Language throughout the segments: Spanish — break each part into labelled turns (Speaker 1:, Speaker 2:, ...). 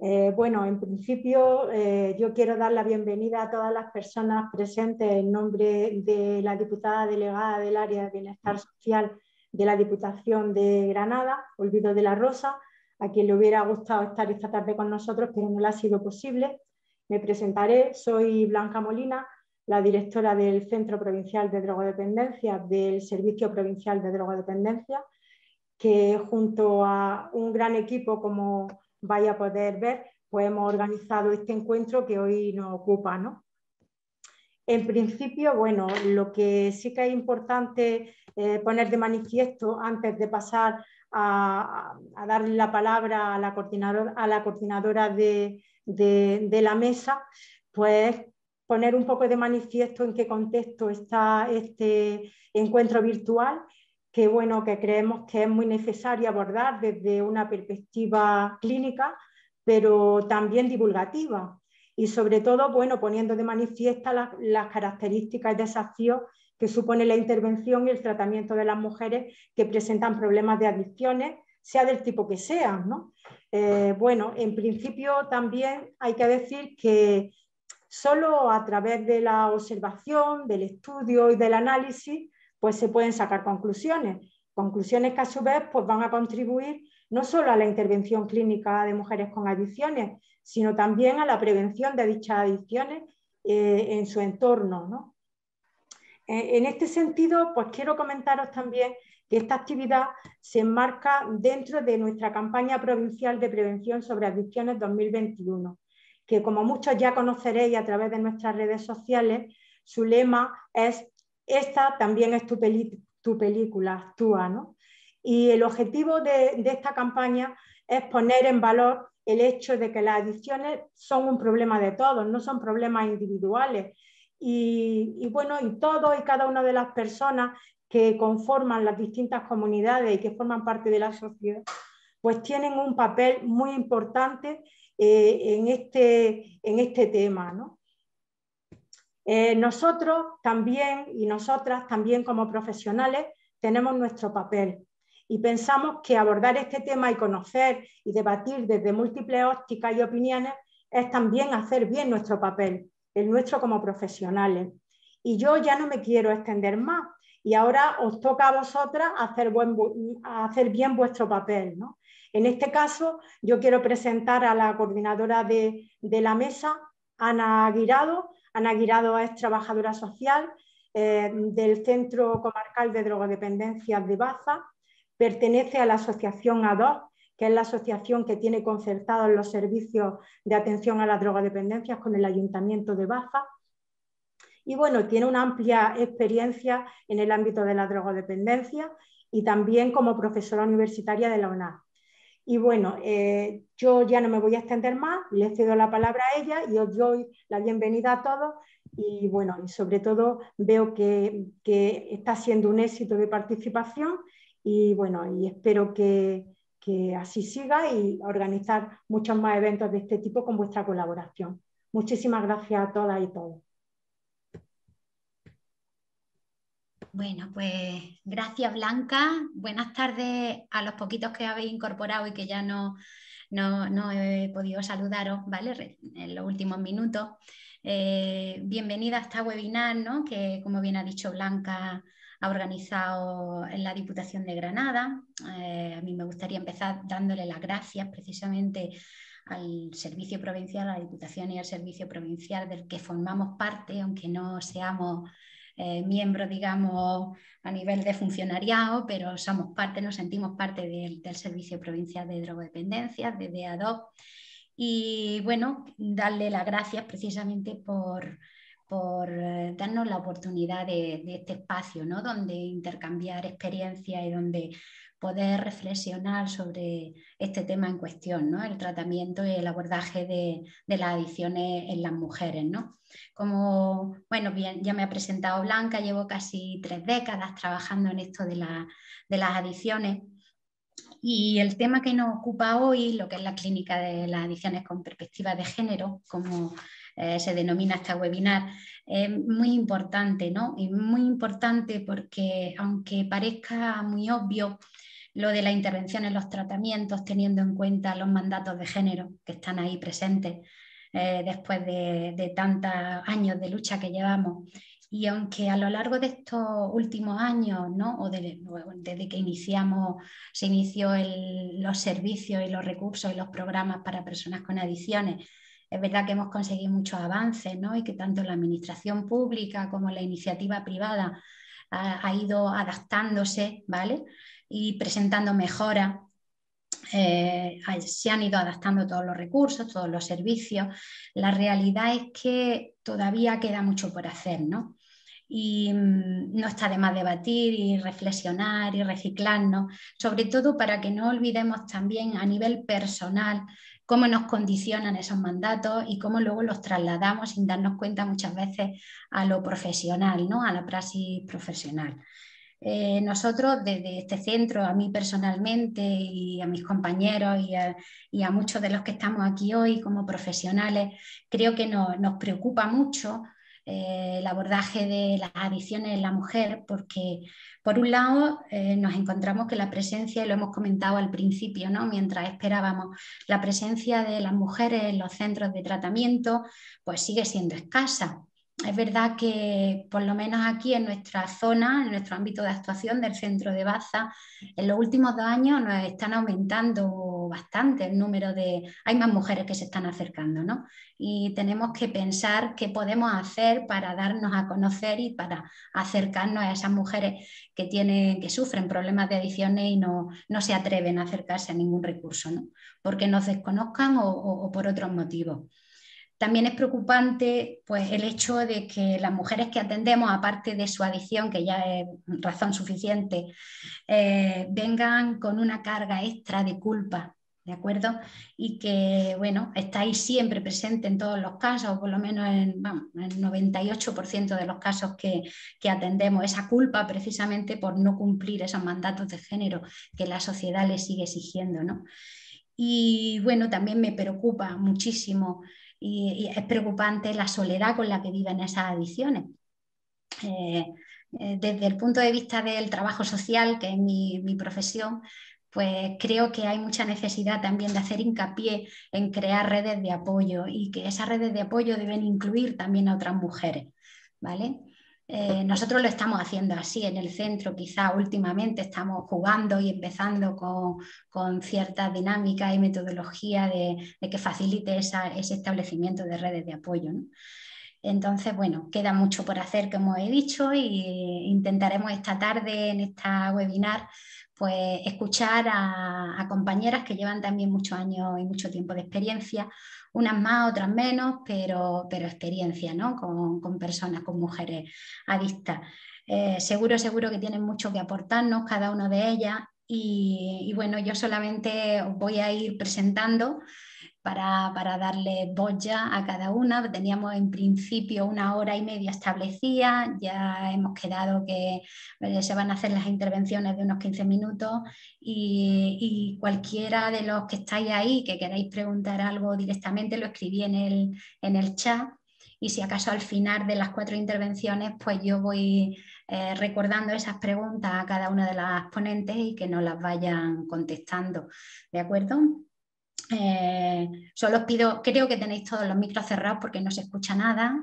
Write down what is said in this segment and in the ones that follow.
Speaker 1: Bueno, en principio yo quiero dar la bienvenida a todas las personas presentes en nombre de la diputada delegada del área de Bienestar Social de la Diputación de Granada, Olvido de la Rosa, a quien le hubiera gustado estar esta tarde con nosotros, pero no le ha sido posible. Me presentaré, soy Blanca Molina, la directora del Centro Provincial de Drogodependencia del Servicio Provincial de Drogodependencia, que junto a un gran equipo, como vaya a poder ver, pues hemos organizado este encuentro que hoy nos ocupa, ¿no? En principio, bueno, lo que sí que es importante poner de manifiesto antes de pasar a darle la palabra a la coordinadora de la mesa, pues poner un poco de manifiesto en qué contexto está este encuentro virtual, que bueno, que creemos que es muy necesario abordar desde una perspectiva clínica, pero también divulgativa. Y sobre todo, bueno, poniendo de manifiesta las características y desafíos que supone la intervención y el tratamiento de las mujeres que presentan problemas de adicciones, sea del tipo que sean, ¿no? Bueno, en principio también hay que decir que solo a través de la observación, del estudio y del análisis, pues se pueden sacar conclusiones que a su vez pues van a contribuir no solo a la intervención clínica de mujeres con adicciones, sino también a la prevención de dichas adicciones en su entorno, ¿no? En este sentido, pues quiero comentaros también que esta actividad se enmarca dentro de nuestra campaña provincial de prevención sobre adicciones 2021, que como muchos ya conoceréis a través de nuestras redes sociales, su lema es "Esta también es tu película, actúa", ¿no? Y el objetivo de esta campaña es poner en valor el hecho de que las adicciones son un problema de todos, no son problemas individuales. Y bueno, y todos y cada una de las personas que conforman las distintas comunidades y que forman parte de la sociedad, pues tienen un papel muy importante en este tema, ¿no? Nosotros también y nosotras también como profesionales tenemos nuestro papel y pensamos que abordar este tema y conocer y debatir desde múltiples ópticas y opiniones es también hacer bien nuestro papel, el nuestro como profesionales. Y yo ya no me quiero extender más y ahora os toca a vosotras hacer bien vuestro papel, ¿no? En este caso, yo quiero presentar a la coordinadora de la mesa, Ana Guirado. Ana Guirado es trabajadora social del Centro Comarcal de Drogodependencias de Baza, pertenece a la asociación A2, que es la asociación que tiene concertados los servicios de atención a las drogodependencias con el Ayuntamiento de Baza. Y bueno, tiene una amplia experiencia en el ámbito de la drogodependencia y también como profesora universitaria de la UNAD. Y bueno, yo ya no me voy a extender más, le cedo la palabra a ella y os doy la bienvenida a todos. Y bueno, y sobre todo veo que está siendo un éxito de participación y bueno, y espero que así siga y organizar muchos más eventos de este tipo con vuestra colaboración. Muchísimas gracias a todas y todos.
Speaker 2: Bueno, pues gracias Blanca. Buenas tardes a los poquitos que habéis incorporado y que ya no he podido saludaros, ¿vale? En los últimos minutos. Bienvenida a esta webinar, ¿no? Que, como bien ha dicho Blanca, ha organizado en la Diputación de Granada. A mí me gustaría empezar dándole las gracias precisamente al Servicio Provincial, a la Diputación y al Servicio Provincial del que formamos parte, aunque no seamos miembros, digamos, a nivel de funcionariado, pero somos parte, nos sentimos parte del Servicio Provincial de Drogodependencias, de DA2. Y bueno, darle las gracias precisamente por darnos la oportunidad de este espacio, ¿no? Donde intercambiar experiencias y donde poder reflexionar sobre este tema en cuestión, ¿no? El tratamiento y el abordaje de las adicciones en las mujeres, ¿no? Como, bueno, bien, ya me ha presentado Blanca, llevo casi 3 décadas trabajando en esto de las adicciones. Y el tema que nos ocupa hoy, lo que es la clínica de las adicciones con perspectiva de género, como se denomina esta webinar, es muy importante, ¿no? Y muy importante porque, aunque parezca muy obvio, lo de la intervención en los tratamientos, teniendo en cuenta los mandatos de género que están ahí presentes después de tantos años de lucha que llevamos. Y aunque a lo largo de estos últimos años, ¿no? Desde que se inició los servicios y los recursos y los programas para personas con adicciones, es verdad que hemos conseguido muchos avances, ¿no? Y que tanto la administración pública como la iniciativa privada ha ido adaptándose, ¿vale? Y presentando mejoras. Se han ido adaptando todos los recursos, todos los servicios. La realidad es que todavía queda mucho por hacer, ¿no? Y no está de más debatir y reflexionar y reciclarnos, sobre todo para que no olvidemos también a nivel personal cómo nos condicionan esos mandatos y cómo luego los trasladamos sin darnos cuenta muchas veces a lo profesional, ¿no? A la praxis profesional. Nosotros desde este centro, a mí personalmente y a mis compañeros y a muchos de los que estamos aquí hoy como profesionales, creo que nos preocupa mucho el abordaje de las adicciones en la mujer, porque por un lado nos encontramos que la presencia, y lo hemos comentado al principio, ¿no? Mientras esperábamos, la presencia de las mujeres en los centros de tratamiento pues sigue siendo escasa. Es verdad que por lo menos aquí en nuestra zona, en nuestro ámbito de actuación del centro de Baza, en los últimos 2 años nos están aumentando bastante el número hay más mujeres que se están acercando, ¿no? Y tenemos que pensar qué podemos hacer para darnos a conocer y para acercarnos a esas mujeres que sufren problemas de adicciones y no se atreven a acercarse a ningún recurso, ¿no? Porque nos desconozcan o por otros motivos. También es preocupante pues, el hecho de que las mujeres que atendemos, aparte de su adicción, que ya es razón suficiente, vengan con una carga extra de culpa, ¿de acuerdo? Y que, bueno, estáis siempre presente en todos los casos, o por lo menos en el 98% de los casos que atendemos, esa culpa precisamente por no cumplir esos mandatos de género que la sociedad les sigue exigiendo, ¿no? Y bueno, también me preocupa muchísimo y es preocupante la soledad con la que viven esas adicciones. Desde el punto de vista del trabajo social, que es mi profesión, pues creo que hay mucha necesidad también de hacer hincapié en crear redes de apoyo y que esas redes de apoyo deben incluir también a otras mujeres, ¿vale? Nosotros lo estamos haciendo así en el centro, quizá últimamente estamos jugando y empezando con ciertas dinámicas y metodología de que facilite ese establecimiento de redes de apoyo, ¿no? Entonces, bueno, queda mucho por hacer, como he dicho, y intentaremos esta tarde en esta webinar pues escuchar a compañeras que llevan también muchos años y mucho tiempo de experiencia, unas más, otras menos, pero experiencia, ¿no? Con personas, con mujeres adictas. Seguro que tienen mucho que aportarnos cada una de ellas y bueno, yo solamente os voy a ir presentando para darle voz ya a cada una. Teníamos en principio 1 hora y media establecida, ya hemos quedado que se van a hacer las intervenciones de unos 15 minutos y cualquiera de los que estáis ahí que queráis preguntar algo directamente lo escribí en el chat. Y si acaso al final de las 4 intervenciones, pues yo voy recordando esas preguntas a cada una de las ponentes y que nos las vayan contestando, ¿de acuerdo? Solo os pido, creo que tenéis todos los micros cerrados porque no se escucha nada.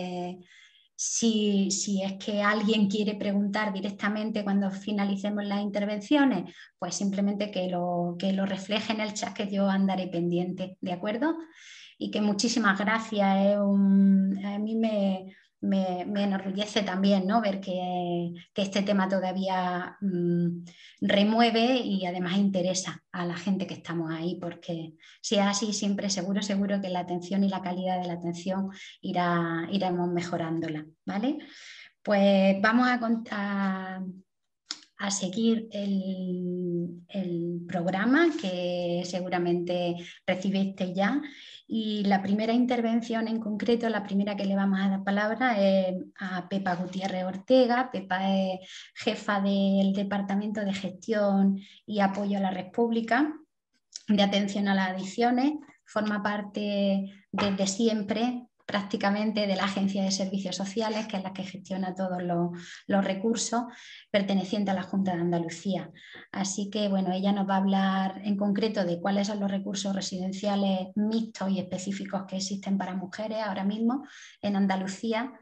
Speaker 2: Si es que alguien quiere preguntar directamente cuando finalicemos las intervenciones, pues simplemente que lo refleje en el chat, que yo andaré pendiente, ¿de acuerdo? Y que muchísimas gracias. A mí me enorgullece también, ¿no? Ver que este tema todavía remueve y además interesa a la gente que estamos ahí, porque si es así siempre seguro que la atención y la calidad de la atención iremos mejorándola, ¿vale? Pues vamos a seguir el programa que seguramente recibiste ya. Y la primera intervención en concreto, la primera que le vamos a dar palabra es a Pepa Gutiérrez Ortega. Pepa es jefa del Departamento de Gestión y Apoyo a la Red Pública de Atención a las Adicciones. Forma parte desde siempre prácticamente de la Agencia de Servicios Sociales, que es la que gestiona todos los recursos pertenecientes a la Junta de Andalucía. Así que, bueno, ella nos va a hablar en concreto de cuáles son los recursos residenciales mixtos y específicos que existen para mujeres ahora mismo en Andalucía.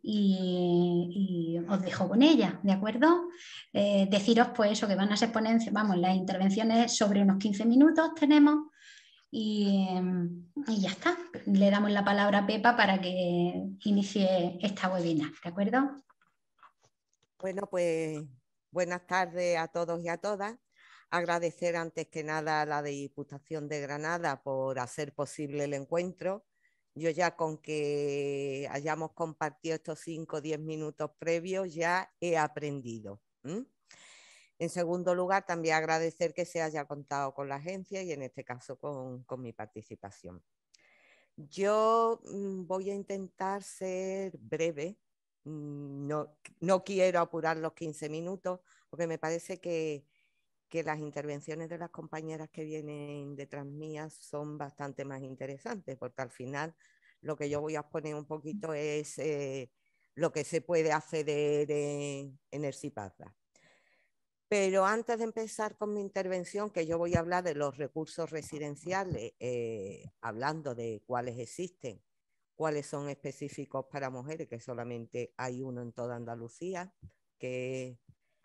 Speaker 2: Y os dejo con ella, ¿de acuerdo? Deciros pues eso, que van a ser ponencias, vamos, las intervenciones sobre unos 15 minutos tenemos. Y ya está, le damos la palabra a Pepa para que inicie esta webinar, ¿de acuerdo?
Speaker 3: Bueno, pues buenas tardes a todos y a todas. Agradecer antes que nada a la Diputación de Granada por hacer posible el encuentro. Yo ya con que hayamos compartido estos 5 o 10 minutos previos ya he aprendido. En segundo lugar, también agradecer que se haya contado con la agencia y en este caso con mi participación. Yo voy a intentar ser breve. No quiero apurar los 15 minutos porque me parece que las intervenciones de las compañeras que vienen detrás mías son bastante más interesantes, porque al final lo que yo voy a exponer un poquito es lo que se puede acceder en el CIPAZDA. Pero antes de empezar con mi intervención, que yo voy a hablar de los recursos residenciales, hablando de cuáles existen, cuáles son específicos para mujeres, que solamente hay uno en toda Andalucía, que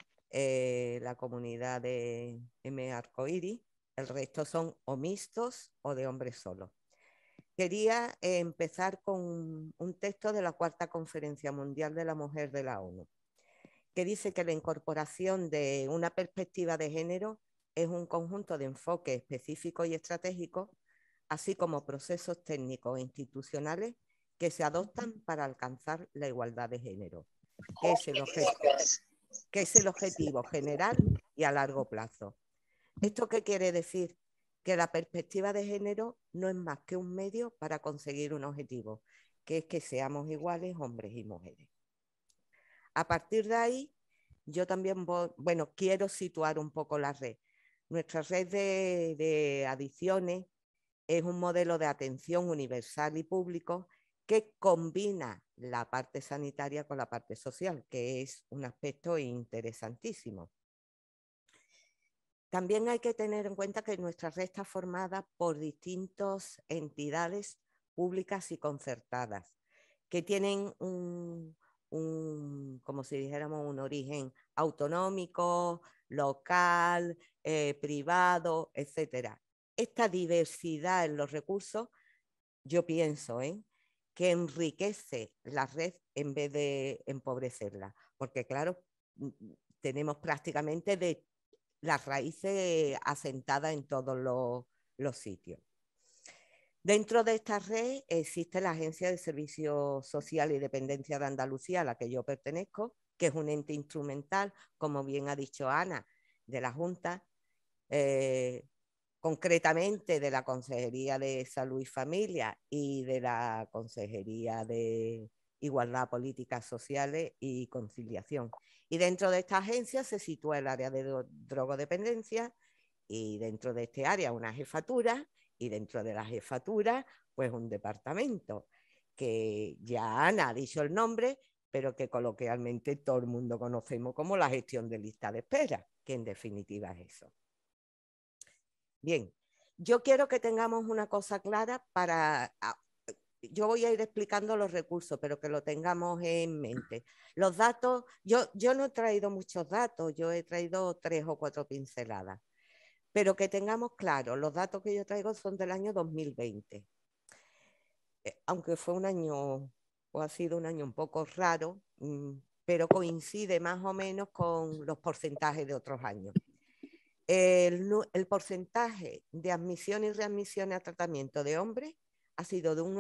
Speaker 3: es la comunidad de M. Arcoíris. El resto son o mixtos o de hombres solos. Quería empezar con un texto de la Cuarta Conferencia Mundial de la Mujer de la ONU, que dice que la incorporación de una perspectiva de género es un conjunto de enfoques específicos y estratégicos, así como procesos técnicos e institucionales que se adoptan para alcanzar la igualdad de género, que es el objetivo general y a largo plazo. ¿Esto qué quiere decir? Que la perspectiva de género no es más que un medio para conseguir un objetivo, que es que seamos iguales hombres y mujeres. A partir de ahí, yo también quiero situar un poco la red. Nuestra red de adicciones es un modelo de atención universal y público que combina la parte sanitaria con la parte social, que es un aspecto interesantísimo. También hay que tener en cuenta que nuestra red está formada por distintas entidades públicas y concertadas, que tienen como si dijéramos, un origen autonómico, local, privado, etc. Esta diversidad en los recursos, yo pienso, que enriquece la red en vez de empobrecerla, porque claro, tenemos prácticamente de las raíces asentadas en todos los sitios. Dentro de esta red existe la Agencia de Servicios Sociales y Dependencia de Andalucía, a la que yo pertenezco, que es un ente instrumental, como bien ha dicho Ana, de la Junta, concretamente de la Consejería de Salud y Familia y de la Consejería de Igualdad, Políticas Sociales y Conciliación. Y dentro de esta agencia se sitúa el área de drogodependencia y dentro de este área una jefatura y dentro de la jefatura pues un departamento que ya Ana ha dicho el nombre, pero que coloquialmente todo el mundo conocemos como la gestión de lista de espera, que en definitiva es eso. Bien, yo quiero que tengamos una cosa clara para... Yo voy a ir explicando los recursos, pero que lo tengamos en mente. Los datos, yo no he traído muchos datos, yo he traído 3 o 4 pinceladas, pero que tengamos claro, los datos que yo traigo son del año 2020. Aunque fue un año, o ha sido un año un poco raro, pero coincide más o menos con los porcentajes de otros años. El porcentaje de admisión y readmisión a tratamiento de hombres ha sido de un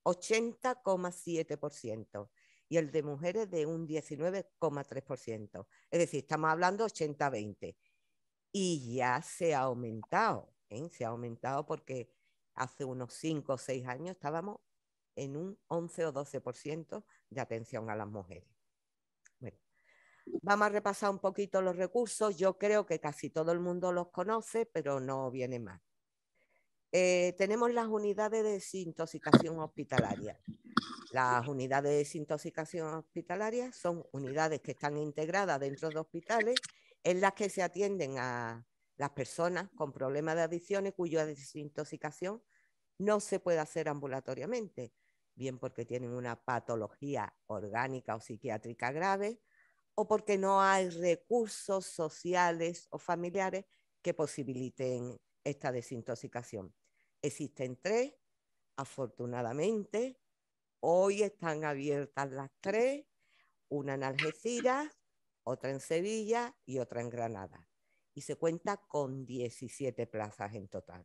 Speaker 3: 80,7% y el de mujeres de un 19,3%. Es decir, estamos hablando 80-20. Y ya se ha aumentado, se ha aumentado porque hace unos 5 o 6 años estábamos en un 11 o 12% de atención a las mujeres. Bueno, vamos a repasar un poquito los recursos. Yo creo que casi todo el mundo los conoce, pero no viene más. Tenemos las unidades de desintoxicación hospitalaria. Las unidades de desintoxicación hospitalaria son unidades que están integradas dentro de hospitales en las que se atienden a las personas con problemas de adicciones cuya desintoxicación no se puede hacer ambulatoriamente, bien porque tienen una patología orgánica o psiquiátrica grave o porque no hay recursos sociales o familiares que posibiliten esta desintoxicación. Existen 3, afortunadamente. Hoy están abiertas las 3, una en Algeciras, otra en Sevilla y otra en Granada. Y se cuenta con 17 plazas en total.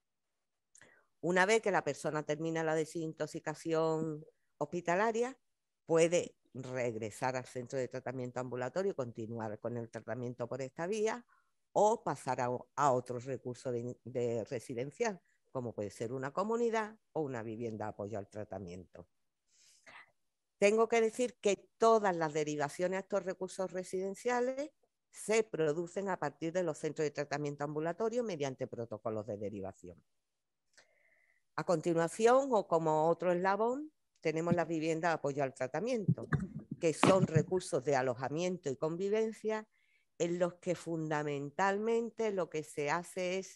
Speaker 3: Una vez que la persona termina la desintoxicación hospitalaria, puede regresar al centro de tratamiento ambulatorio y continuar con el tratamiento por esta vía o pasar a otros recursos de residencial, como puede ser una comunidad o una vivienda de apoyo al tratamiento. Tengo que decir que todas las derivaciones a estos recursos residenciales se producen a partir de los centros de tratamiento ambulatorio mediante protocolos de derivación. A continuación, o como otro eslabón, tenemos las viviendas de apoyo al tratamiento, que son recursos de alojamiento y convivencia en los que fundamentalmente lo que se hace es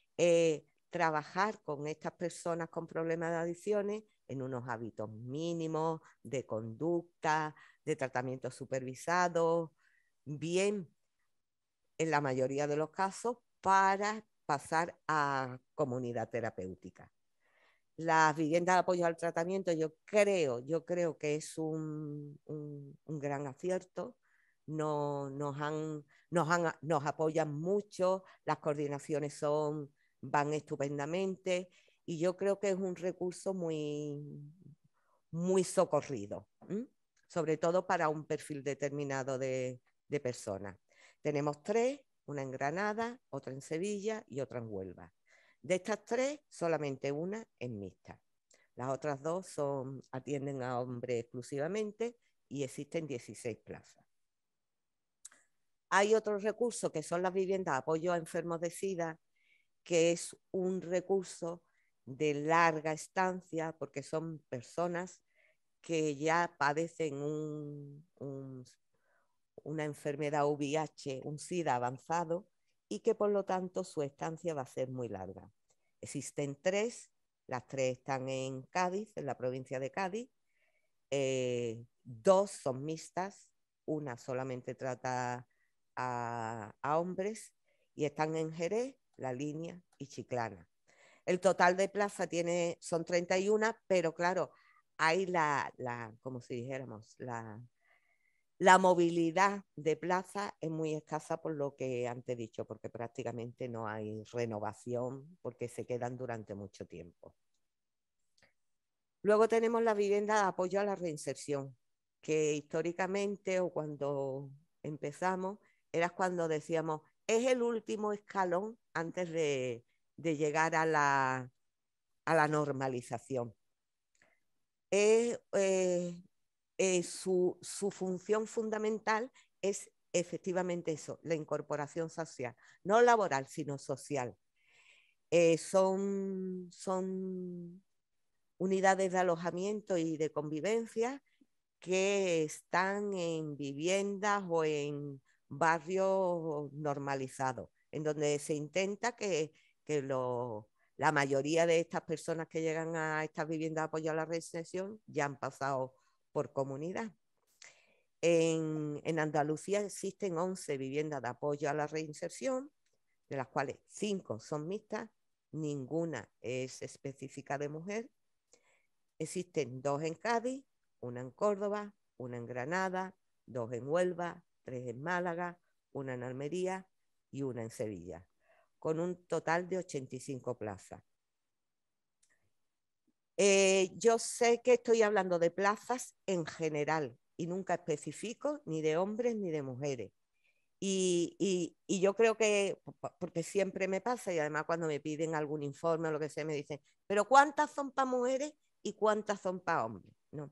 Speaker 3: trabajar con estas personas con problemas de adicciones en unos hábitos mínimos de conducta, de tratamiento supervisado, bien en la mayoría de los casos para pasar a comunidad terapéutica. Las viviendas de apoyo al tratamiento yo creo que es un gran acierto. Nos apoyan mucho, las coordinaciones van estupendamente y yo creo que es un recurso muy socorrido, sobre todo para un perfil determinado de personas. Tenemos 3, una en Granada, otra en Sevilla y otra en Huelva. De estas 3, solamente una es mixta. Las otras 2 atienden a hombres exclusivamente y existen 16 plazas. Hay otros recursos que son las viviendas de apoyo a enfermos de SIDA, que es un recurso de larga estancia porque son personas que ya padecen una enfermedad VIH, un SIDA avanzado, y que por lo tanto su estancia va a ser muy larga. Existen 3, las 3 están en Cádiz, en la provincia de Cádiz, 2 son mixtas, una solamente trata a hombres y están en Jerez, La Línea y Chiclana. El total de plazas son 31, pero claro, hay como si dijéramos, la movilidad de plaza es muy escasa por lo que antes he dicho, porque prácticamente no hay renovación, porque se quedan durante mucho tiempo. Luego tenemos la vivienda de apoyo a la reinserción, que históricamente o cuando empezamos, era cuando decíamos, es el último escalón antes de llegar a la normalización. Su función fundamental es efectivamente eso, la incorporación social, no laboral, sino social. Son unidades de alojamiento y de convivencia que están en viviendas o en barrios normalizados, en donde se intenta que la mayoría de estas personas que llegan a estas viviendas de apoyo a la reinserción ya han pasado por comunidad. En Andalucía existen 11 viviendas de apoyo a la reinserción, de las cuales 5 son mixtas, ninguna es específica de mujer. Existen 2 en Cádiz, una en Córdoba, una en Granada, 2 en Huelva, 3 en Málaga, una en Almería y una en Sevilla, con un total de 85 plazas. Yo sé que estoy hablando de plazas en general y nunca especifico ni de hombres ni de mujeres. Y yo creo que, porque siempre me pasa, y además cuando me piden algún informe o lo que sea, me dicen, ¿pero cuántas son para mujeres y cuántas son para hombres? No.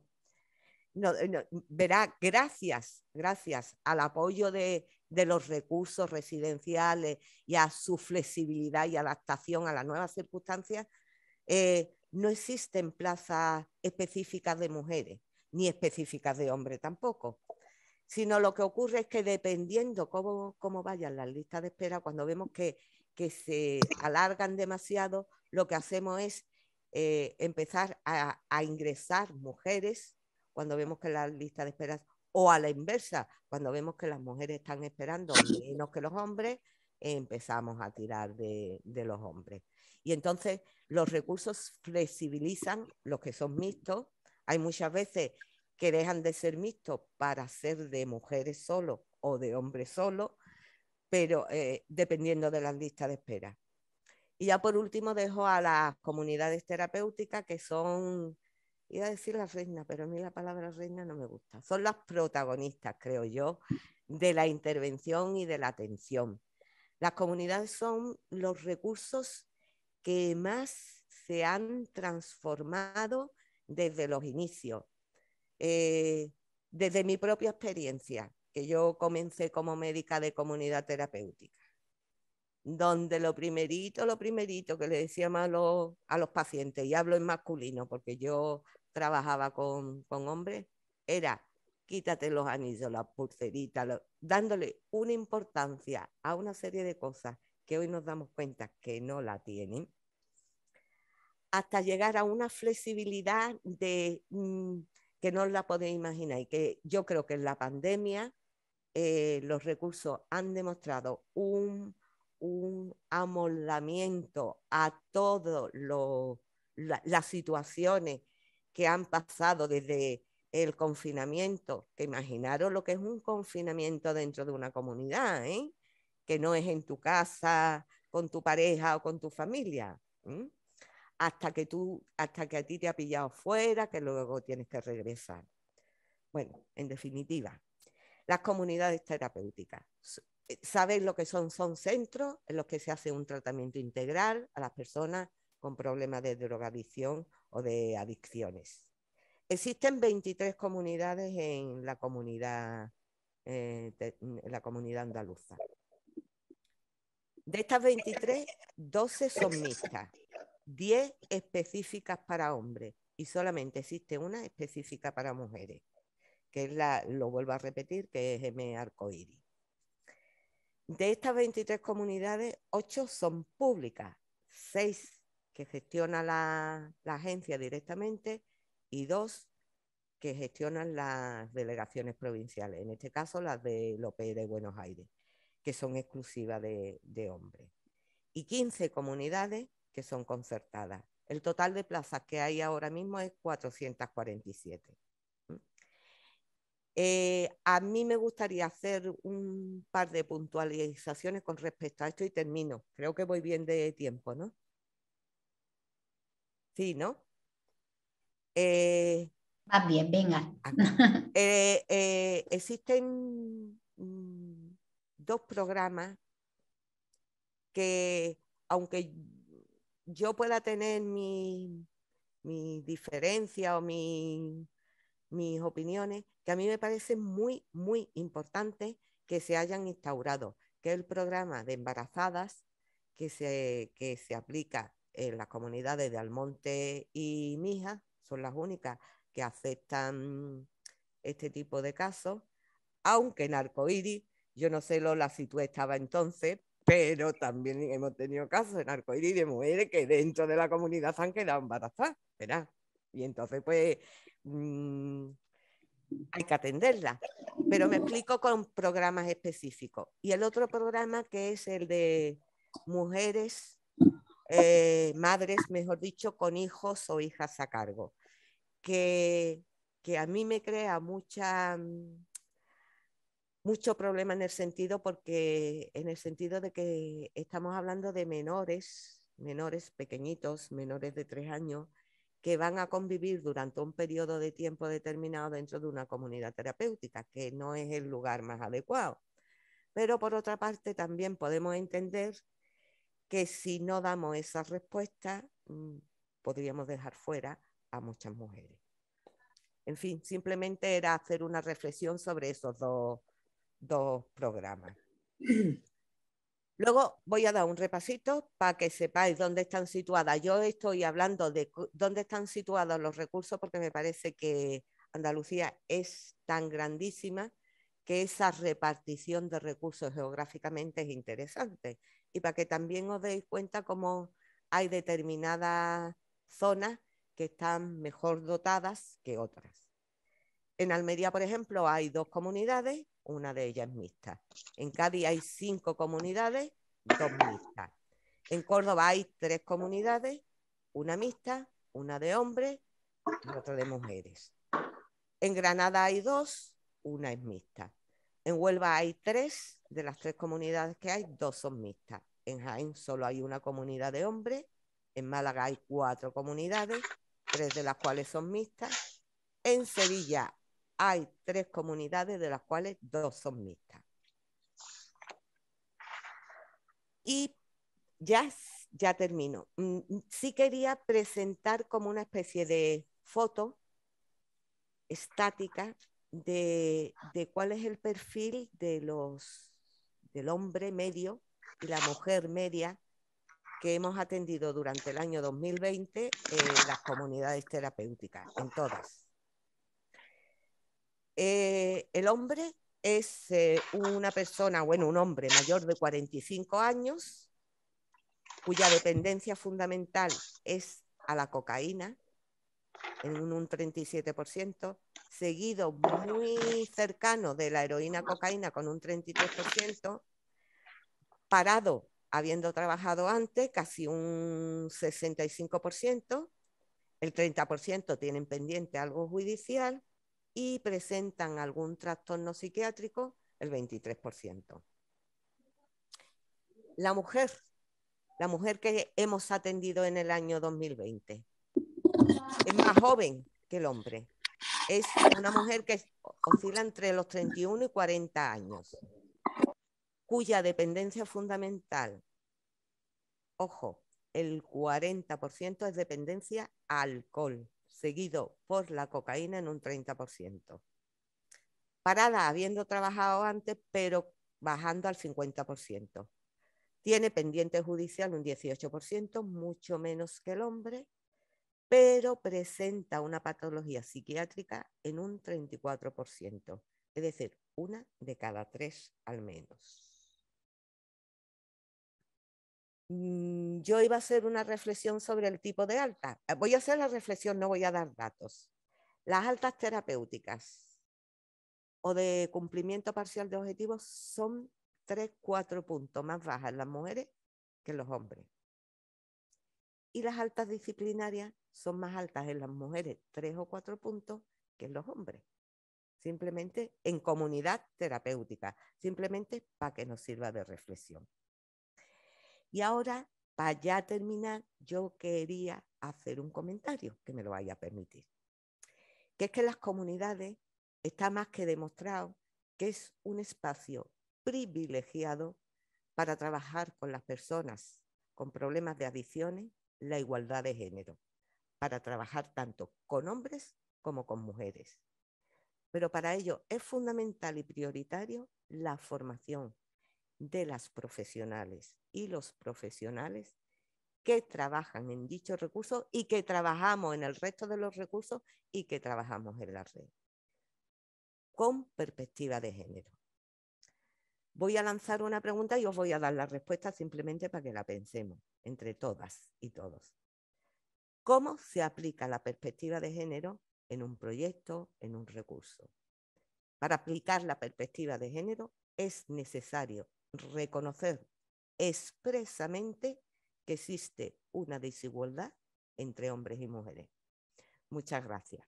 Speaker 3: Verá, gracias al apoyo de los recursos residenciales y a su flexibilidad y adaptación a las nuevas circunstancias, no existen plazas específicas de mujeres, ni específicas de hombres tampoco, sino lo que ocurre es que dependiendo cómo vayan las listas de espera, cuando vemos que se alargan demasiado, lo que hacemos es empezar a ingresar mujeres cuando vemos que las listas de espera, o a la inversa, cuando vemos que las mujeres están esperando menos que los hombres, empezamos a tirar de los hombres. Y entonces los recursos flexibilizan los que son mixtos. Hay muchas veces que dejan de ser mixtos para ser de mujeres solo o de hombres solo, pero dependiendo de las listas de espera. Y ya por último dejo a las comunidades terapéuticas, que son, iba a decir las reinas, pero a mí la palabra reina no me gusta. Son las protagonistas, creo yo, de la intervención y de la atención. Las comunidades son los recursos que más se han transformado desde los inicios. Desde mi propia experiencia, que yo comencé como médica de comunidad terapéutica, donde lo primerito que le decíamos a los pacientes, y hablo en masculino porque yo trabajaba con hombres, era quítate los anillos, las pulseritas, dándole una importancia a una serie de cosas que hoy nos damos cuenta que no la tienen, hasta llegar a una flexibilidad que no la podéis imaginar, y que yo creo que en la pandemia los recursos han demostrado un amoldamiento a todas las situaciones que han pasado desde el confinamiento, que imaginaros lo que es un confinamiento dentro de una comunidad, que no es en tu casa, con tu pareja o con tu familia, hasta que a ti te ha pillado fuera, que luego tienes que regresar. Bueno, en definitiva, las comunidades terapéuticas. ¿Sabéis lo que son? Son centros en los que se hace un tratamiento integral a las personas con problemas de drogadicción o de adicciones. Existen 23 comunidades en la comunidad andaluza. De estas 23, 12 son mixtas, 10 específicas para hombres y solamente existe una específica para mujeres, que es lo vuelvo a repetir, que es M Arcoíris. De estas 23 comunidades, 8 son públicas, 6 que gestiona la agencia directamente y 2 que gestionan las delegaciones provinciales, en este caso las de López de Buenos Aires, que son exclusivas de hombres. Y 15 comunidades que son concertadas. El total de plazas que hay ahora mismo es 447. A mí me gustaría hacer un par de puntualizaciones con respecto a esto y termino. Creo que voy bien de tiempo, ¿no? Sí, ¿no?
Speaker 2: Vas bien, venga.
Speaker 3: Existen 2 programas que, aunque yo pueda tener mi diferencia o mis opiniones, que a mí me parece muy, muy importante que se hayan instaurado, que es el programa de embarazadas que se aplica en las comunidades de Almonte y Mijas, son las únicas que aceptan este tipo de casos, aunque en Arcoíris, yo no sé Lola si tú estabas entonces, pero también hemos tenido casos en Arcoíris de mujeres que dentro de la comunidad se han quedado embarazadas, ¿verdad? Y entonces pues hay que atenderla. Pero me explico con programas específicos. Y el otro programa que es el de mujeres, madres, mejor dicho, con hijos o hijas a cargo, que a mí me crea mucho problema en el sentido de que estamos hablando de menores pequeñitos, menores de 3 años, que van a convivir durante un periodo de tiempo determinado dentro de una comunidad terapéutica, que no es el lugar más adecuado. Pero por otra parte también podemos entender que si no damos esa respuesta, podríamos dejar fuera a muchas mujeres. En fin, simplemente era hacer una reflexión sobre esos dos programas. Luego voy a dar un repasito para que sepáis dónde están situadas. Yo estoy hablando de dónde están situados los recursos porque me parece que Andalucía es tan grandísima que esa repartición de recursos geográficamente es interesante. Y para que también os deis cuenta cómo hay determinadas zonas que están mejor dotadas que otras. En Almería, por ejemplo, hay 2 comunidades, una de ellas es mixta. En Cádiz hay 5 comunidades, 2 mixtas. En Córdoba hay 3 comunidades, una mixta, una de hombres y otra de mujeres. En Granada hay 2, una es mixta. En Huelva hay 3, de las 3 comunidades que hay, 2 son mixtas. En Jaén solo hay una comunidad de hombres. En Málaga hay 4 comunidades, 3 de las cuales son mixtas. En Sevilla hay 3 comunidades, de las cuales 2 son mixtas. Y ya termino. Sí quería presentar como una especie de foto estática de cuál es el perfil del hombre medio y la mujer media que hemos atendido durante el año 2020 en las comunidades terapéuticas, en todas. El hombre es una persona, bueno, un hombre mayor de 45 años, cuya dependencia fundamental es a la cocaína, en un 37%, seguido muy cercano de la heroína cocaína con un 33%, parado habiendo trabajado antes casi un 65%, el 30% tienen pendiente algo judicial y presentan algún trastorno psiquiátrico, el 23%. La mujer que hemos atendido en el año 2020 es más joven que el hombre. Es una mujer que oscila entre los 31 y 40 años, cuya dependencia fundamental, ojo, el 40% es dependencia a alcohol, seguido por la cocaína en un 30%. Parada habiendo trabajado antes, pero bajando al 50%. Tiene pendiente judicial un 18%, mucho menos que el hombre, pero presenta una patología psiquiátrica en un 34%, es decir, 1 de cada 3 al menos. Yo iba a hacer una reflexión sobre el tipo de alta. Voy a hacer la reflexión, no voy a dar datos. Las altas terapéuticas o de cumplimiento parcial de objetivos son 3-4 puntos más bajas en las mujeres que en los hombres. Y las altas disciplinarias son más altas en las mujeres 3 o 4 puntos que en los hombres. Simplemente en comunidad terapéutica, simplemente para que nos sirva de reflexión. Y ahora, para ya terminar, yo quería hacer un comentario que me lo vaya a permitir. Que es que las comunidades está más que demostrado que es un espacio privilegiado para trabajar con las personas con problemas de adicciones, la igualdad de género, para trabajar tanto con hombres como con mujeres. Pero para ello es fundamental y prioritario la formación de las profesionales y los profesionales que trabajan en dichos recursos y que trabajamos en el resto de los recursos y que trabajamos en la red, con perspectiva de género. Voy a lanzar una pregunta y os voy a dar la respuesta simplemente para que la pensemos entre todas y todos. ¿Cómo se aplica la perspectiva de género en un proyecto, en un recurso? Para aplicar la perspectiva de género es necesario reconocer expresamente que existe una desigualdad entre hombres y mujeres. Muchas gracias.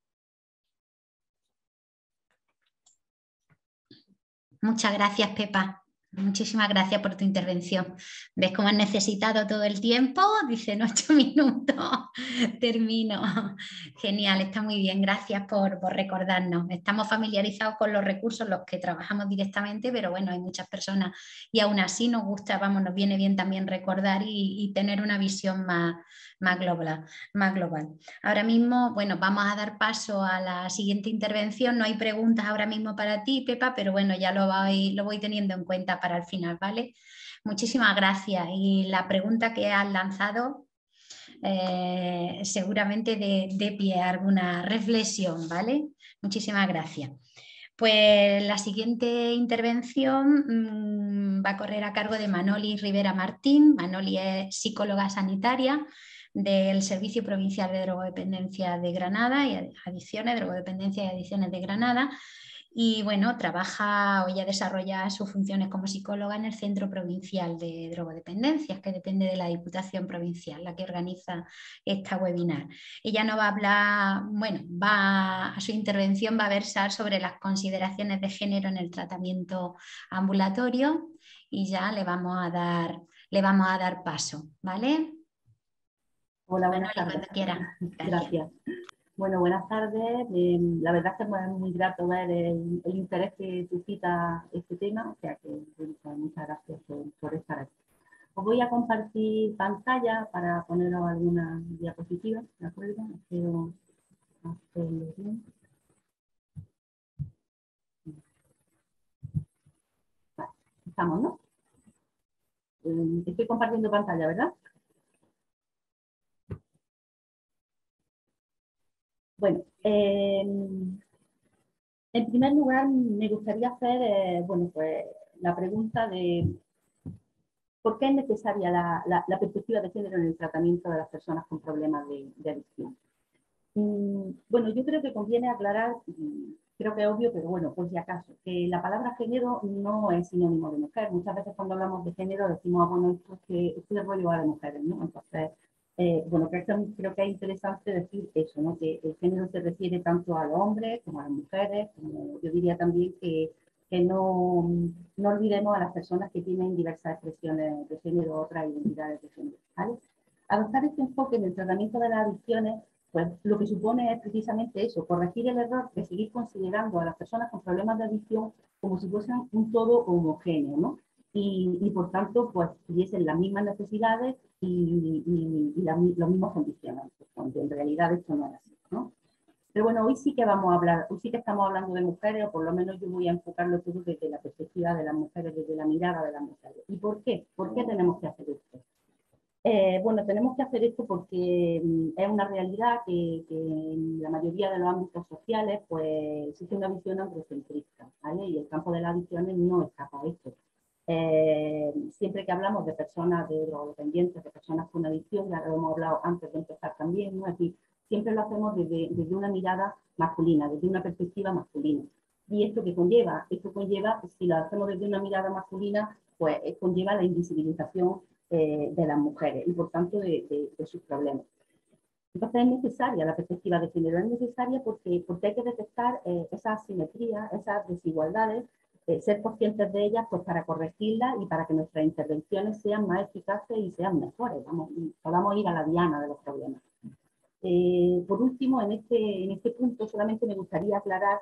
Speaker 2: Muchas gracias, Pepa. Muchísimas gracias por tu intervención. ¿Ves cómo has necesitado todo el tiempo? Dicen 8 minutos. Termino. Genial, está muy bien. Gracias por recordarnos. Estamos familiarizados con los recursos, los que trabajamos directamente, pero bueno, hay muchas personas y aún así nos gusta, vamos, nos viene bien también recordar y tener una visión más global. Ahora mismo, bueno, vamos a dar paso a la siguiente intervención. No hay preguntas ahora mismo para ti, Pepa, pero bueno, ya lo voy teniendo en cuenta para el final, ¿vale? Muchísimas gracias. Y la pregunta que has lanzado seguramente de pie a alguna reflexión, ¿vale? Muchísimas gracias. Pues la siguiente intervención va a correr a cargo de Manoli Rivera Martín. Manoli es psicóloga sanitaria del Servicio Provincial de Drogodependencia de Granada y Adicciones, Drogodependencia y Adicciones de Granada. Y bueno, trabaja o ella desarrolla sus funciones como psicóloga en el Centro Provincial de Drogodependencias, que depende de la Diputación Provincial, la que organiza esta webinar. Ella nos va a hablar, bueno, a su intervención va a versar sobre las consideraciones de género en el tratamiento ambulatorio y ya le vamos a dar paso, ¿vale?
Speaker 4: Hola, buenas
Speaker 2: Manoli,
Speaker 4: tardes.
Speaker 2: cuando quiera.
Speaker 4: Gracias. Bueno, buenas tardes. La verdad es que es muy grato ver el interés que suscita este tema, o sea que bueno, pues muchas gracias por estar aquí. Os voy a compartir pantalla para poneros algunas diapositivas, ¿de acuerdo? Espero hacerlo bien. Vale, estamos, ¿no? Estoy compartiendo pantalla, ¿verdad? Bueno, en primer lugar me gustaría hacer, bueno, pues la pregunta de ¿por qué es necesaria la perspectiva de género en el tratamiento de las personas con problemas de adicción? Bueno, yo creo que conviene aclarar, creo que es obvio, pero bueno, por si acaso, que la palabra género no es sinónimo de mujer. Muchas veces cuando hablamos de género decimos, bueno, esto es rollo de mujeres, ¿no? Entonces, bueno, creo que es interesante decir eso, ¿no? Que el género se refiere tanto a los hombres como a las mujeres, como yo diría también que no olvidemos a las personas que tienen diversas expresiones de género, otras identidades de género, ¿vale? Adoptar este enfoque en el tratamiento de las adicciones, pues lo que supone es precisamente eso, corregir el error de seguir considerando a las personas con problemas de adicción como si fuesen un todo homogéneo, ¿no? Y por tanto, pues tuviesen las mismas necesidades y los mismos condicionantes, cuando en realidad esto no es así, ¿no? Pero bueno, hoy sí que vamos a hablar, hoy sí que estamos hablando de mujeres, o por lo menos yo voy a enfocarlo todo desde la perspectiva de las mujeres, desde la mirada de las mujeres. ¿Y por qué? ¿Por qué tenemos que hacer esto? Bueno, tenemos que hacer esto porque es una realidad que en la mayoría de los ámbitos sociales pues existe una visión androcentrista, ¿vale? Y el campo de las adicciones no escapa a esto. Siempre que hablamos de personas de drogodependientes, de personas con adicción, ya lo hemos hablado antes de empezar también, ¿no? Aquí siempre lo hacemos desde una mirada masculina, desde una perspectiva masculina. ¿Y esto qué conlleva? Esto conlleva, si lo hacemos desde una mirada masculina, pues conlleva la invisibilización de las mujeres y por tanto de sus problemas. Entonces es necesaria la perspectiva de género, es necesaria porque hay que detectar esas asimetrías, esas desigualdades, ser conscientes de ellas pues para corregirlas y para que nuestras intervenciones sean más eficaces y sean mejores, podamos ir a la diana de los problemas. Por último, en este punto solamente me gustaría aclarar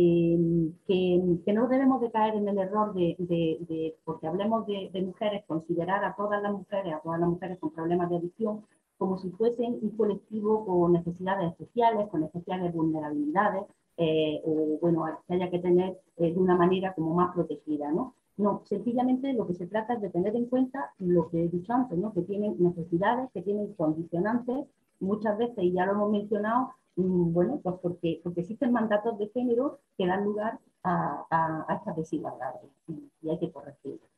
Speaker 4: que no debemos de caer en el error porque hablemos de mujeres, considerar a todas las mujeres con problemas de adicción como si fuesen un colectivo con necesidades especiales, con especiales vulnerabilidades, o bueno, que haya que tener de una manera como más protegida, ¿no? No, sencillamente lo que se trata es de tener en cuenta lo que he dicho antes, ¿no? Que tienen necesidades, que tienen condicionantes, muchas veces, y ya lo hemos mencionado, bueno, pues porque existen mandatos de género que dan lugar a estas desigualdades y hay que corregirlas.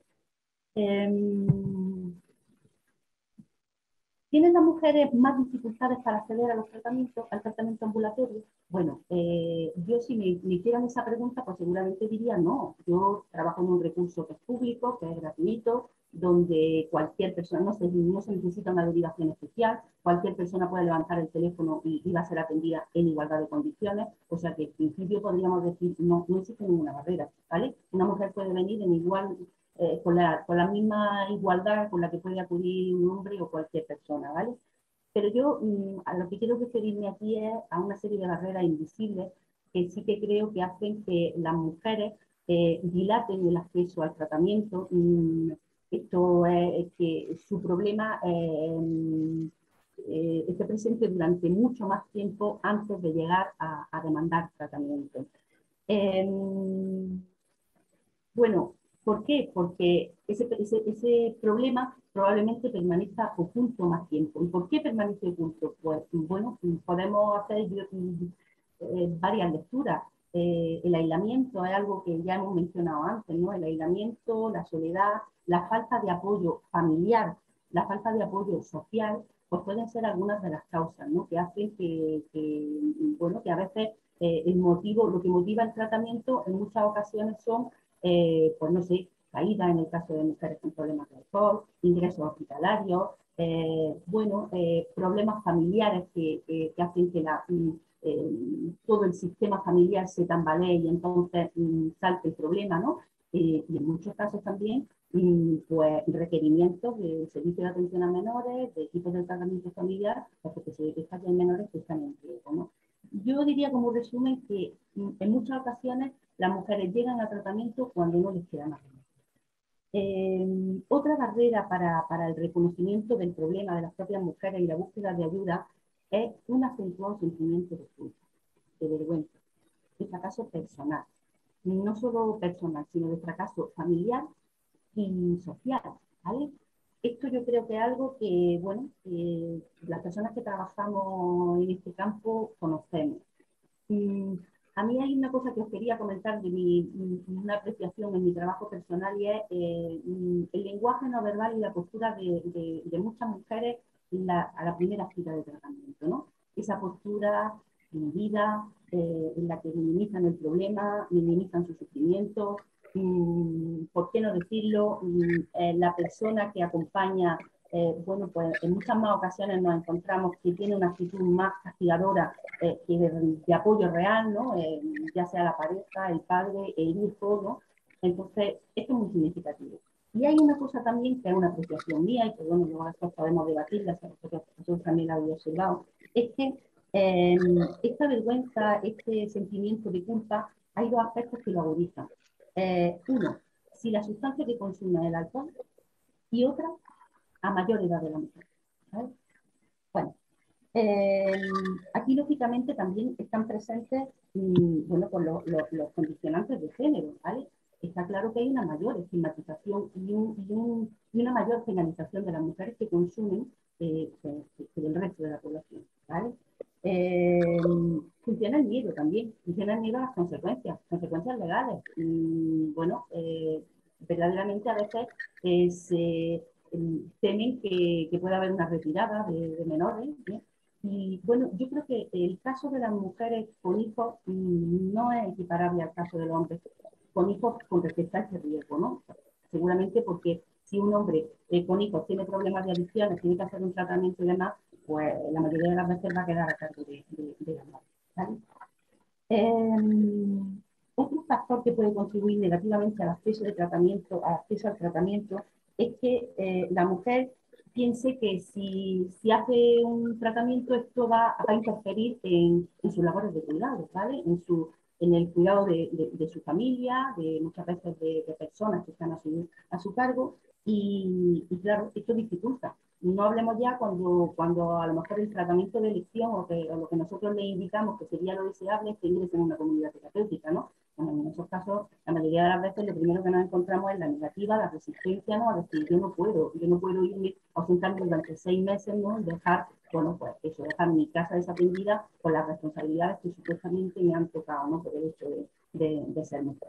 Speaker 4: ¿Tienen las mujeres más dificultades para acceder a los tratamientos, al tratamiento ambulatorio? Bueno, yo si me hicieran esa pregunta, pues seguramente diría no. Yo trabajo en un recurso que es público, que es gratuito, donde cualquier persona, no se necesita una derivación especial, cualquier persona puede levantar el teléfono y va a ser atendida en igualdad de condiciones, o sea que en principio podríamos decir no existe ninguna barrera, ¿vale? Una mujer puede venir en igual... con la misma igualdad con la que puede acudir un hombre o cualquier persona, ¿vale? Pero yo a lo que quiero referirme aquí es a una serie de barreras invisibles que sí que creo que hacen que las mujeres dilaten el acceso al tratamiento. Esto es que su problema esté presente durante mucho más tiempo antes de llegar a demandar tratamiento. Bueno, ¿Por qué? Porque ese problema probablemente permanezca oculto más tiempo. ¿Y por qué permanece oculto? Pues bueno, podemos hacer varias lecturas. El aislamiento es algo que ya hemos mencionado antes, ¿no? El aislamiento, la soledad, la falta de apoyo familiar, la falta de apoyo social, pues pueden ser algunas de las causas, ¿no? Que hacen bueno, que a veces lo que motiva el tratamiento en muchas ocasiones son, pues no sé, caídas en el caso de mujeres con problemas de alcohol, ingresos hospitalarios, problemas familiares que hacen que todo el sistema familiar se tambalee y entonces salte el problema, ¿no? Y en muchos casos también, pues requerimientos de servicio de atención a menores, de equipos de tratamiento familiar, porque se detecta que hay menores que están en riesgo, ¿no? Yo diría como resumen que en muchas ocasiones las mujeres llegan a tratamiento cuando no les queda más remedio. Otra barrera para el reconocimiento del problema de las propias mujeres y la búsqueda de ayuda es un acentuado sentimiento de culpa, de vergüenza, de fracaso personal. No solo personal, sino de fracaso familiar y social, ¿vale? Esto yo creo que es algo que, bueno, las personas que trabajamos en este campo conocemos. A mí hay una cosa que os quería comentar de una apreciación en mi trabajo personal y es el lenguaje no verbal y la postura de muchas mujeres a la primera cita de tratamiento, ¿no? Esa postura inhibida, en la que minimizan el problema, minimizan su sufrimiento. ¿Por qué no decirlo? La persona que acompaña, bueno, pues en muchas más ocasiones nos encontramos que tiene una actitud más castigadora que de apoyo real, ¿no? Ya sea la pareja, el padre, el hijo, ¿no? Entonces, esto es muy significativo. Y hay una cosa también que es una apreciación mía y que, bueno, luego después podemos debatirla, si vosotros también la habéis observado, es que esta vergüenza, este sentimiento de culpa, hay dos aspectos que lo agudizan. Uno, si la sustancia que consume es el alcohol, y otra, a mayor edad de la mujer. ¿Vale? Bueno, aquí lógicamente también están presentes bueno, pues los condicionantes de género, ¿vale? Está claro que hay una mayor estigmatización y una mayor penalización de las mujeres que consumen que del resto de la población, ¿vale? Funciona el miedo también, funciona el miedo a las consecuencias legales. Bueno, verdaderamente a veces se temen que pueda haber una retirada de menores, ¿sí? Y bueno, yo creo que el caso de las mujeres con hijos no es equiparable al caso de los hombres con hijos con respecto a este riesgo, ¿no? Seguramente porque si un hombre con hijos tiene problemas de adicciones, tiene que hacer un tratamiento y demás, pues la mayoría de las veces va a quedar a cargo de la madre, ¿vale? Otro factor que puede contribuir negativamente al acceso al tratamiento, es que la mujer piense que si hace un tratamiento esto va a interferir en sus labores de cuidado, ¿vale? En el cuidado de su familia, de muchas veces de personas que están a su cargo, y claro, esto dificulta. No hablemos ya cuando a lo mejor el tratamiento de elección o lo que nosotros le indicamos que sería lo deseable es que ingresen en una comunidad terapéutica, ¿no? Bueno, en esos casos, la mayoría de las veces lo primero que nos encontramos es la negativa, la resistencia, ¿no? A decir, yo no puedo irme a ausentarme durante 6 meses, ¿no? Y dejar, bueno, pues eso, dejar mi casa desatendida con las responsabilidades que supuestamente me han tocado, ¿no? Por el hecho de ser mujer.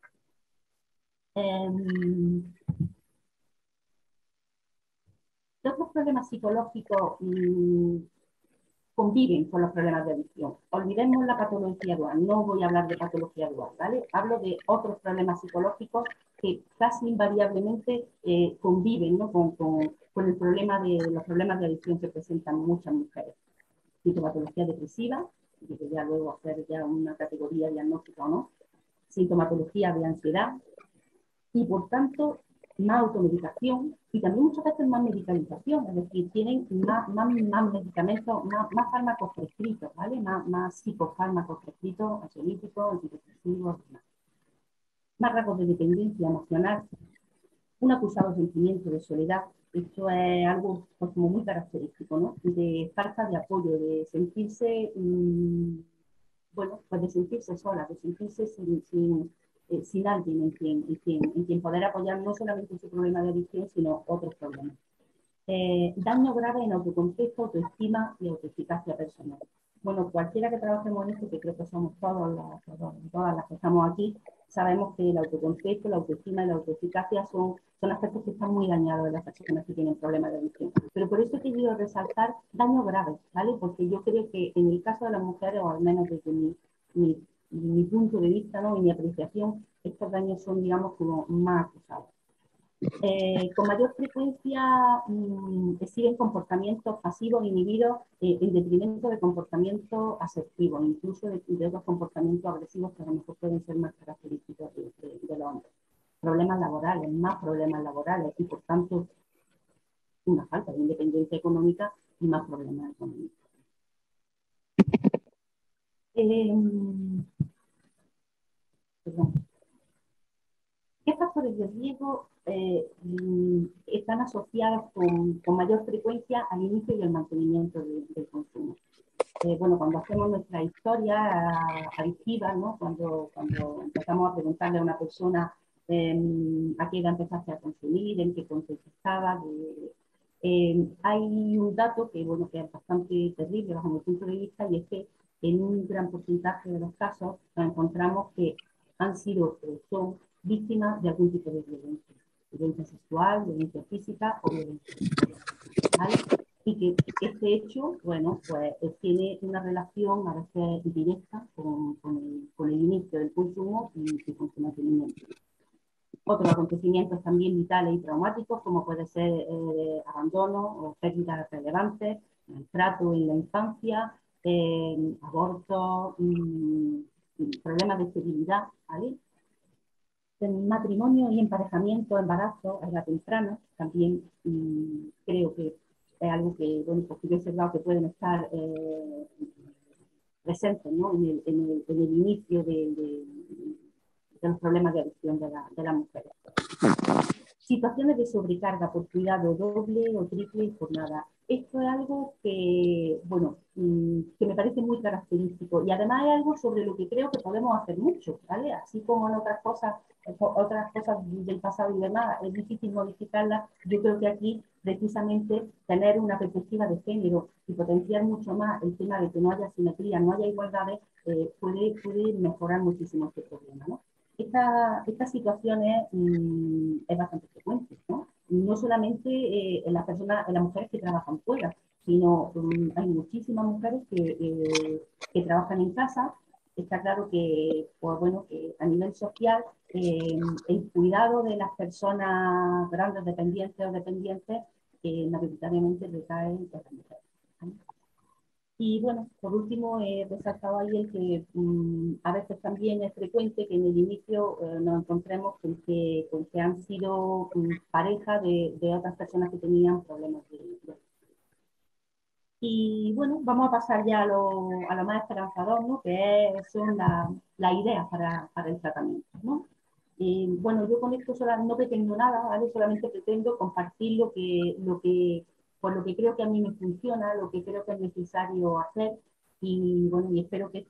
Speaker 4: Otros problemas psicológicos conviven con los problemas de adicción. Olvidemos la patología dual, no voy a hablar de patología dual, ¿vale? Hablo de otros problemas psicológicos que casi invariablemente conviven, ¿no? con el problema los problemas de adicción que presentan muchas mujeres. Sintomatología depresiva, que ya luego hacer ya una categoría diagnóstica o no, sintomatología de ansiedad, y por tanto más automedicación y también muchas veces más medicalización, es decir, tienen más medicamentos, más fármacos prescritos, ¿vale? Más psicofármacos prescritos, ansiolíticos, antidepresivos, más rasgos de dependencia emocional, un acusado sentimiento de soledad. Esto es algo pues, como muy característico, ¿no? De falta de apoyo, de sentirse, bueno, pues de sentirse sola, de sentirse sin alguien en quien poder apoyar no solamente su problema de adicción, sino otros problemas. Daño grave en autoconcepto, autoestima y autoeficacia personal. Bueno, cualquiera que trabajemos en esto, que creo que somos todas las que estamos aquí, sabemos que el autoconcepto, la autoestima y la autoeficacia son aspectos que están muy dañados en las personas que tienen problemas de adicción. Pero por eso he querido resaltar daño grave, ¿vale? Porque yo creo que en el caso de las mujeres, o al menos desde mi punto de vista, ¿no? Y mi apreciación, estos daños son, digamos, como más acusados. Con mayor frecuencia exhiben comportamientos pasivos inhibidos en detrimento de comportamientos asertivos, incluso de otros comportamientos agresivos que a lo mejor pueden ser más característicos de los hombres. Problemas laborales, más problemas laborales y por tanto una falta de independencia económica y más problemas económicos. Perdón. ¿Qué factores de riesgo están asociados con mayor frecuencia al inicio y al mantenimiento del consumo? Bueno, cuando hacemos nuestra historia adictiva, ¿no? Cuando empezamos a preguntarle a una persona a qué edad empezaste a consumir, en qué contexto estaba, hay un dato que, bueno, que es bastante terrible bajo mi punto de vista, y es que en un gran porcentaje de los casos nos encontramos que han sido o son víctimas de algún tipo de violencia sexual, violencia física o violencia sexual, ¿vale? Y que este hecho, bueno, pues tiene una relación a veces directa con el inicio del consumo y con su mantenimiento. Otros acontecimientos también vitales y traumáticos, como puede ser abandono o pérdidas relevantes, maltrato en la infancia, abortos, problemas de esterilidad, ¿vale? En matrimonio y emparejamiento, embarazo a edad temprana, también creo que es algo que, bueno, porque yo he observado que pueden estar presentes, ¿no? en el inicio de los problemas de adicción de la mujer. Situaciones de sobrecarga por cuidado doble o triple jornada. Esto es algo que, bueno, que me parece muy característico y además es algo sobre lo que creo que podemos hacer mucho, ¿vale? Así como en otras cosas del pasado y demás, es difícil modificarlas. Yo creo que aquí, precisamente, tener una perspectiva de género y potenciar mucho más el tema de que no haya simetría, no haya igualdades, puede mejorar muchísimo este problema, ¿no? Esta situación es bastante frecuente, ¿no? No solamente en las mujeres que trabajan fuera, sino hay muchísimas mujeres que trabajan en casa. Está claro que, pues, bueno, que a nivel social el cuidado de las personas grandes dependientes o dependientes mayoritariamente recae en las mujeres, ¿no? Y bueno, por último, he resaltado ahí el que a veces también es frecuente que en el inicio nos encontremos con que han sido pareja de otras personas que tenían problemas de Y bueno, vamos a pasar ya a lo más esperanzador, ¿no? Que son las ideas para el tratamiento, ¿no? Y bueno, yo con esto no pretendo nada, ¿vale? Solamente pretendo compartir lo que creo que a mí me funciona, lo que creo que es necesario hacer, y bueno, y espero que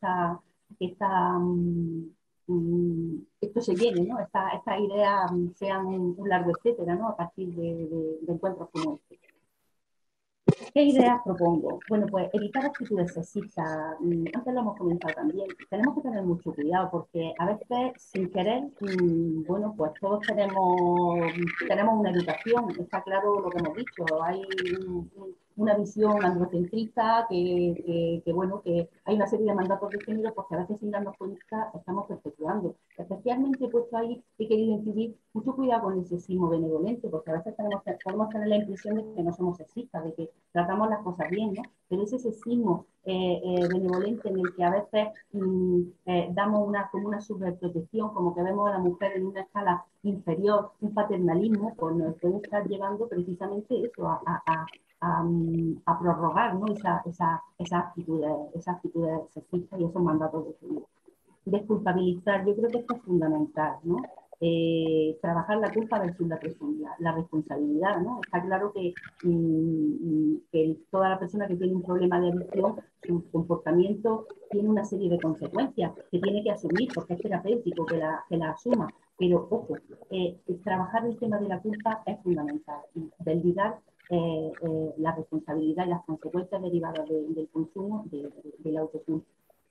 Speaker 4: esto se llene, ¿no? Estas ideas sean un largo etcétera, ¿no? A partir de encuentros como este. ¿Qué ideas propongo? Bueno, pues evitar actitudes sexistas. Antes lo hemos comentado también. Tenemos que tener mucho cuidado porque a veces, sin querer, bueno, pues todos tenemos una educación. Está claro lo que hemos dicho. Hay una visión androcentrista bueno, que hay una serie de mandatos de género porque a veces sin darnos cuenta estamos perpetuando. Especialmente he puesto ahí, he querido incidir mucho cuidado con el sexismo benevolente, porque a veces podemos tener la impresión de que no somos sexistas, de que tratamos las cosas bien, ¿no? Pero ese sexismo benevolente en el que a veces damos como una sobreprotección, como que vemos a la mujer en una escala inferior, un paternalismo, pues nos puede estar llevando precisamente eso, a prorrogar, ¿no? Esas actitudes sexistas y esos mandatos de género. Desculpabilizar, yo creo que esto es fundamental, ¿no? trabajar la culpa versus la responsabilidad, ¿no? Está claro que toda la persona que tiene un problema de adicción, su comportamiento tiene una serie de consecuencias que tiene que asumir porque es terapéutico que la asuma. Pero, ojo, trabajar el tema de la culpa es fundamental. Desligar la responsabilidad y las consecuencias derivadas del consumo, del autoconsumo.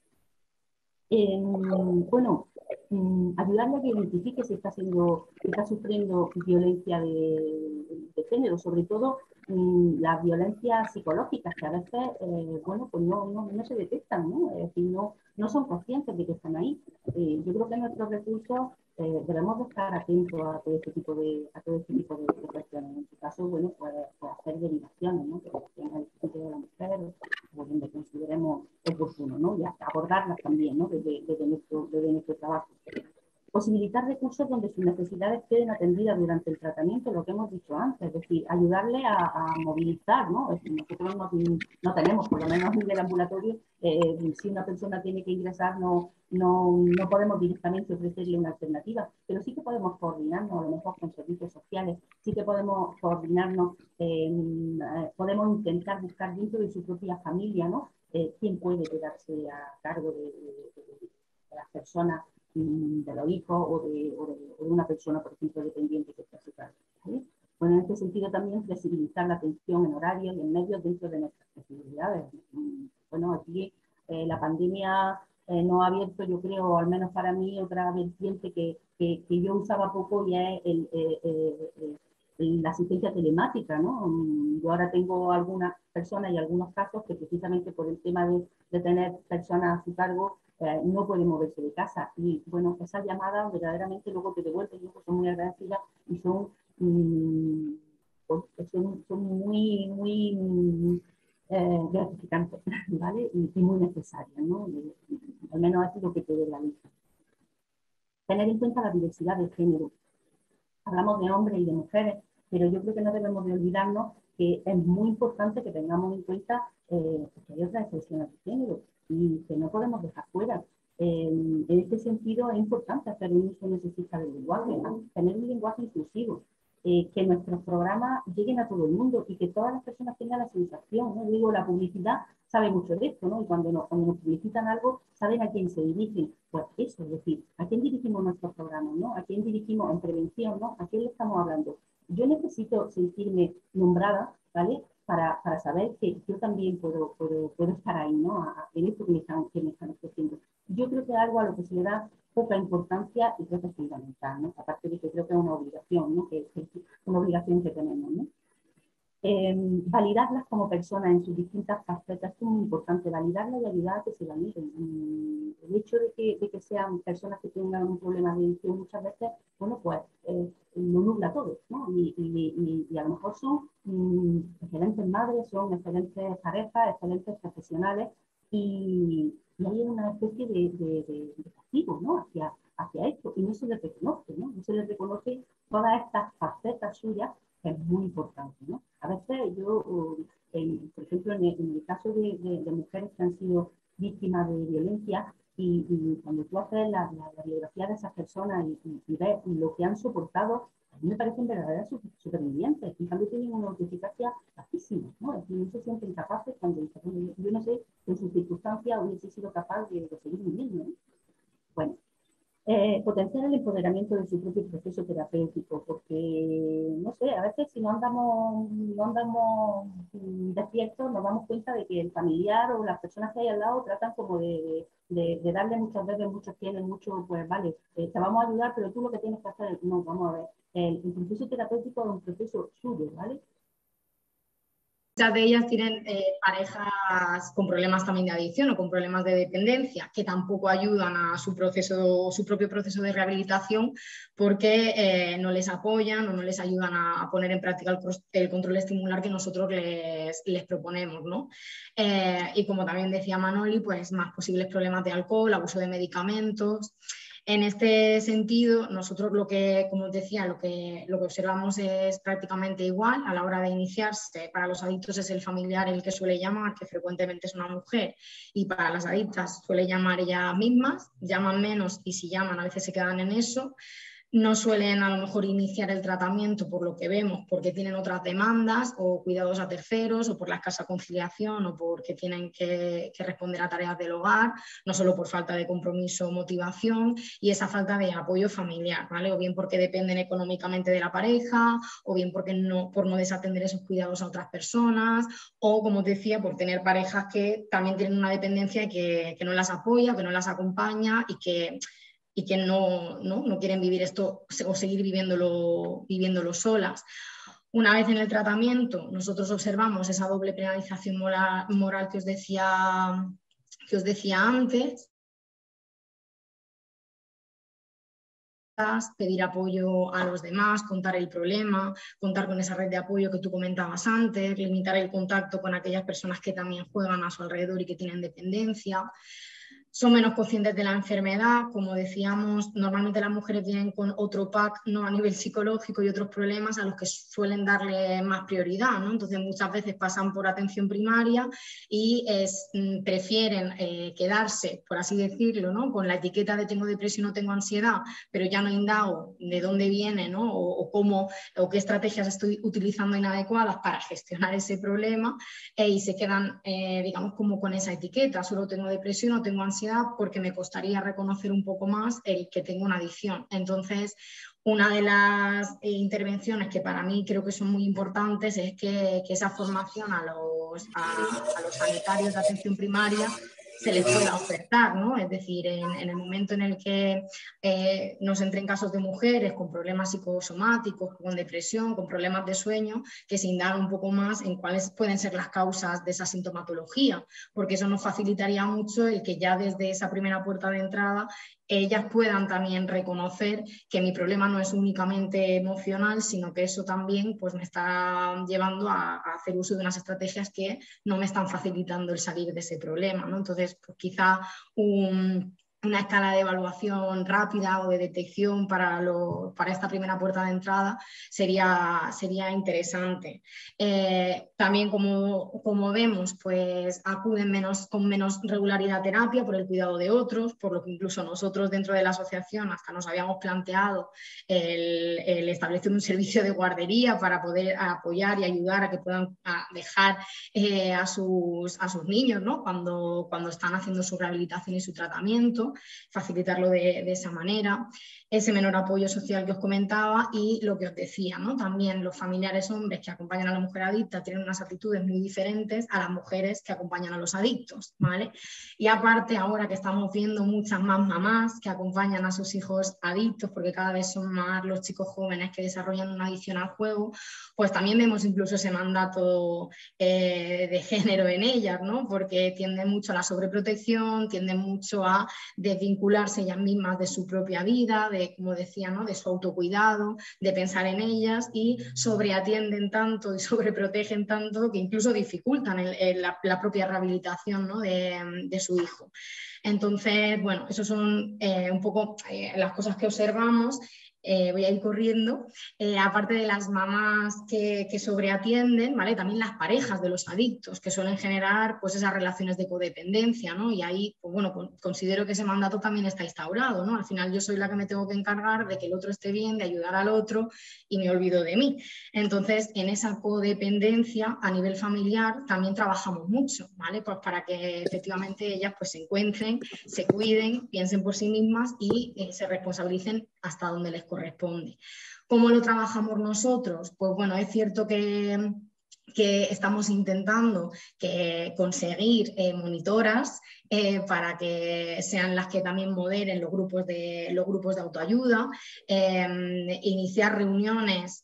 Speaker 4: Bueno, ayudarle a que identifique si está sufriendo violencia de género, sobre todo las violencias psicológicas, que a veces bueno, pues no se detectan, ¿no? Es decir, no son conscientes de que están ahí. Yo creo que nuestros recursos debemos de estar atentos a todo este tipo de cuestiones. En este caso, bueno, pues hacer derivaciones, ¿no? En el sitio de la mujer, o donde consideremos oportuno, ¿no? Y hasta abordarlas también, ¿no? Desde nuestro trabajo. Posibilitar recursos donde sus necesidades queden atendidas durante el tratamiento, lo que hemos dicho antes, es decir, ayudarle a movilizar, ¿no? Nosotros no tenemos, por lo menos en el ambulatorio, si una persona tiene que ingresar, no podemos directamente ofrecerle una alternativa, pero sí que podemos coordinarnos, a lo mejor con servicios sociales, sí que podemos coordinarnos, podemos intentar buscar dentro de su propia familia, ¿no? Quién puede quedarse a cargo de las personas, de los hijos o de una persona, por ejemplo, dependiente que está a su cargo. ¿Sí? Bueno, en este sentido también flexibilizar la atención en horarios y en medios dentro de nuestras posibilidades. Bueno, aquí la pandemia nos ha abierto, yo creo, al menos para mí, otra vertiente que yo usaba poco, y es la asistencia telemática, ¿no? Yo ahora tengo algunas personas y algunos casos que precisamente por el tema de tener personas a su cargo no pueden moverse de casa, y bueno, esas llamadas verdaderamente luego te devuelven, yo son muy agradecidas y son muy gratificantes, ¿vale? Y muy necesarias, ¿no? Al menos ha sido que te dé la lista. Tener en cuenta la diversidad de género. Hablamos de hombres y de mujeres, pero yo creo que no debemos de olvidarnos que es muy importante que tengamos en cuenta que hay otras expresiones de género y que no podemos dejar fuera. En este sentido es importante hacer un uso necesita del lenguaje, ¿no? Tener un lenguaje inclusivo, que nuestros programas lleguen a todo el mundo y que todas las personas tengan la sensación, ¿no? Digo, la publicidad sabe mucho de esto, ¿no? Y cuando nos publicitan algo, saben a quién se dirigen. Pues eso, es decir, ¿a quién dirigimos nuestros programas, ¿no? ¿A quién dirigimos en prevención, ¿no? ¿A quién le estamos hablando? Yo necesito sentirme nombrada, ¿vale? Para saber que yo también puedo estar ahí, ¿no? En esto que me están ofreciendo. Yo creo que es algo a lo que se le da poca importancia y creo que es fundamental, ¿no? Aparte de que creo que es una obligación, ¿no? Que es una obligación que tenemos, ¿no? Validarlas como personas en sus distintas facetas es muy importante, validarlas y ayudar a que se validen. El hecho de que sean personas que tengan un problema de adicción muchas veces, bueno, pues lo nubla todo, ¿no? Y a lo mejor son excelentes madres, son excelentes parejas, excelentes profesionales, y hay una especie de castigo, ¿no? hacia esto, y no se les reconoce, ¿no? No se les reconoce todas estas facetas suyas, que es muy importante, ¿no? A veces yo, por ejemplo, en el caso de mujeres que han sido víctimas de violencia, y cuando tú haces la biografía de esas personas y ves lo que han soportado, a mí me parecen verdaderas supervivientes. En cambio tienen una autoeficacia bajísima, ¿no? Es decir, no se sienten capaces cuando dicen, yo no sé, en sus circunstancias hubiese sido capaz de seguir viviendo, ¿no? Bueno. Potenciar el empoderamiento de su propio proceso terapéutico, porque, no sé, a veces si no andamos despiertos, nos damos cuenta de que el familiar o las personas que hay al lado tratan como de darle muchas veces, muchos tienen mucho, pues vale, te vamos a ayudar, pero tú lo que tienes que hacer es, no, vamos a ver, el proceso terapéutico es un proceso suyo, ¿vale?
Speaker 5: Muchas de ellas tienen parejas con problemas también de adicción o con problemas de dependencia, que tampoco ayudan a su propio proceso de rehabilitación, porque no les apoyan o no les ayudan a poner en práctica el control estimular que nosotros les proponemos, ¿no? Y como también decía Manoli, pues más posibles problemas de alcohol, abuso de medicamentos. En este sentido, nosotros como os decía, lo que observamos es prácticamente igual a la hora de iniciarse. Para los adictos es el familiar el que suele llamar, que frecuentemente es una mujer, y para las adictas suele llamar ellas mismas, llaman menos y si llaman a veces se quedan en eso. no suelen a lo mejor iniciar el tratamiento por lo que vemos, porque tienen otras demandas o cuidados a terceros o por la escasa conciliación o porque tienen que responder a tareas del hogar, no solo por falta de compromiso o motivación y esa falta de apoyo familiar, ¿vale? O bien porque dependen económicamente de la pareja o bien porque por no desatender esos cuidados a otras personas o, como te decía, por tener parejas que también tienen una dependencia y que no las apoya, que no las acompaña y que no quieren vivir esto o seguir viviéndolo solas. Una vez en el tratamiento, nosotros observamos esa doble penalización moral que os decía antes, pedir apoyo a los demás, contar el problema, contar con esa red de apoyo que tú comentabas antes, limitar el contacto con aquellas personas que también juegan a su alrededor y que tienen dependencia. Son menos conscientes de la enfermedad, como decíamos, normalmente las mujeres vienen con otro pack, ¿no? A nivel psicológico y otros problemas a los que suelen darle más prioridad, ¿no? Entonces muchas veces pasan por atención primaria y prefieren quedarse, por así decirlo, ¿no? Con la etiqueta de tengo depresión o tengo ansiedad, pero ya no indago de dónde viene, ¿no? o qué estrategias estoy utilizando inadecuadas para gestionar ese problema y se quedan, digamos, como con esa etiqueta, solo tengo depresión o tengo ansiedad porque me costaría reconocer un poco más el que tengo una adicción. Entonces, una de las intervenciones que para mí creo que son muy importantes es que esa formación a los sanitarios de atención primaria se les pueda ofertar, ¿no? Es decir, en el momento en el que nos entren casos de mujeres con problemas psicosomáticos, con depresión, con problemas de sueño, que se indaga un poco más en cuáles pueden ser las causas de esa sintomatología, porque eso nos facilitaría mucho el que ya desde esa primera puerta de entrada ellas puedan también reconocer que mi problema no es únicamente emocional, sino que eso también pues, me está llevando a hacer uso de unas estrategias que no me están facilitando el salir de ese problema, ¿no? Entonces, pues, quizá una escala de evaluación rápida o de detección para esta primera puerta de entrada sería interesante. También, como vemos, pues acuden con menos regularidad a terapia por el cuidado de otros, por lo que incluso nosotros dentro de la asociación hasta nos habíamos planteado el establecer un servicio de guardería para poder apoyar y ayudar a que puedan dejar a sus niños, ¿no? cuando están haciendo su rehabilitación y su tratamiento, facilitarlo de esa manera, ese menor apoyo social que os comentaba y lo que os decía, ¿no? También los familiares hombres que acompañan a la mujer adicta tienen unas actitudes muy diferentes a las mujeres que acompañan a los adictos, ¿vale? Y aparte ahora que estamos viendo muchas más mamás que acompañan a sus hijos adictos, porque cada vez son más los chicos jóvenes que desarrollan una adicción al juego, pues también vemos incluso ese mandato de género en ellas, ¿no? Porque tienden mucho a la sobreprotección, tienden mucho a desvincularse ellas mismas de su propia vida, de, como decía, ¿no? De su autocuidado, de pensar en ellas y sobreatienden tanto y sobreprotegen tanto que incluso dificultan la propia rehabilitación, ¿no? de su hijo. Entonces, bueno, esas son un poco las cosas que observamos. Voy a ir corriendo, aparte de las mamás que sobreatienden, ¿vale? También las parejas de los adictos que suelen generar pues, esas relaciones de codependencia, ¿no? Y ahí, pues, bueno, considero que ese mandato también está instaurado, ¿no? Al final yo soy la que me tengo que encargar de que el otro esté bien, de ayudar al otro y me olvido de mí. Entonces, en esa codependencia a nivel familiar también trabajamos mucho, ¿vale? Pues para que efectivamente ellas pues, se encuentren, se cuiden, piensen por sí mismas y se responsabilicen hasta donde les corresponde. ¿Cómo lo trabajamos nosotros? Pues bueno, es cierto que estamos intentando conseguir monitoras para que sean las que también moderen los grupos de autoayuda, iniciar reuniones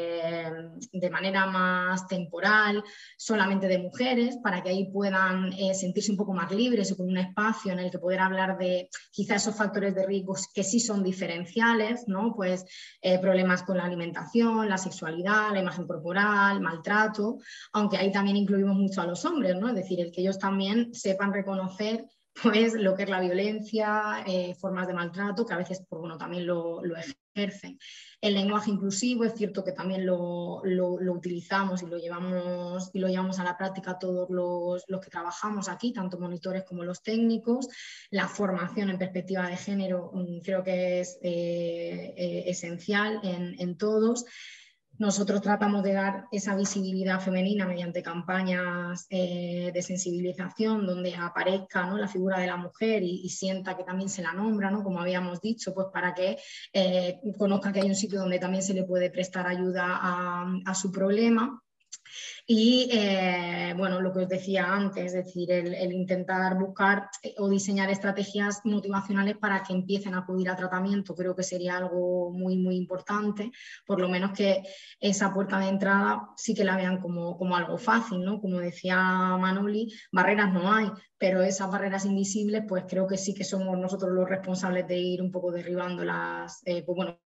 Speaker 5: de manera más temporal, solamente de mujeres, para que ahí puedan sentirse un poco más libres o con un espacio en el que poder hablar de quizás esos factores de riesgo que sí son diferenciales, ¿no? Pues problemas con la alimentación, la sexualidad, la imagen corporal, maltrato, aunque ahí también incluimos mucho a los hombres, ¿no? Es decir, el que ellos también sepan reconocer pues, lo que es la violencia, formas de maltrato, que a veces pues, bueno, también lo ejercen ejercen. El lenguaje inclusivo es cierto que también lo utilizamos y lo llevamos a la práctica todos los que trabajamos aquí, tanto monitores como los técnicos. La formación en perspectiva de género creo que es esencial en todos. Nosotros tratamos de dar esa visibilidad femenina mediante campañas de sensibilización donde aparezca, ¿no?, la figura de la mujer y sienta que también se la nombra, ¿no?, como habíamos dicho, pues para que conozca que hay un sitio donde también se le puede prestar ayuda a su problema. Y bueno, lo que os decía antes, es decir, el intentar buscar o diseñar estrategias motivacionales para que empiecen a acudir a tratamiento, creo que sería algo muy, muy importante, por lo menos que esa puerta de entrada sí que la vean como algo fácil, ¿no? Como decía Manoli, barreras no hay, pero esas barreras invisibles, pues creo que sí que somos nosotros los responsables de ir un poco derribándolas, pues bueno,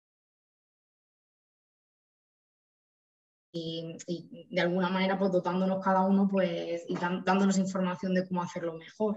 Speaker 5: y de alguna manera pues dotándonos cada uno pues, y dándonos información de cómo hacerlo mejor.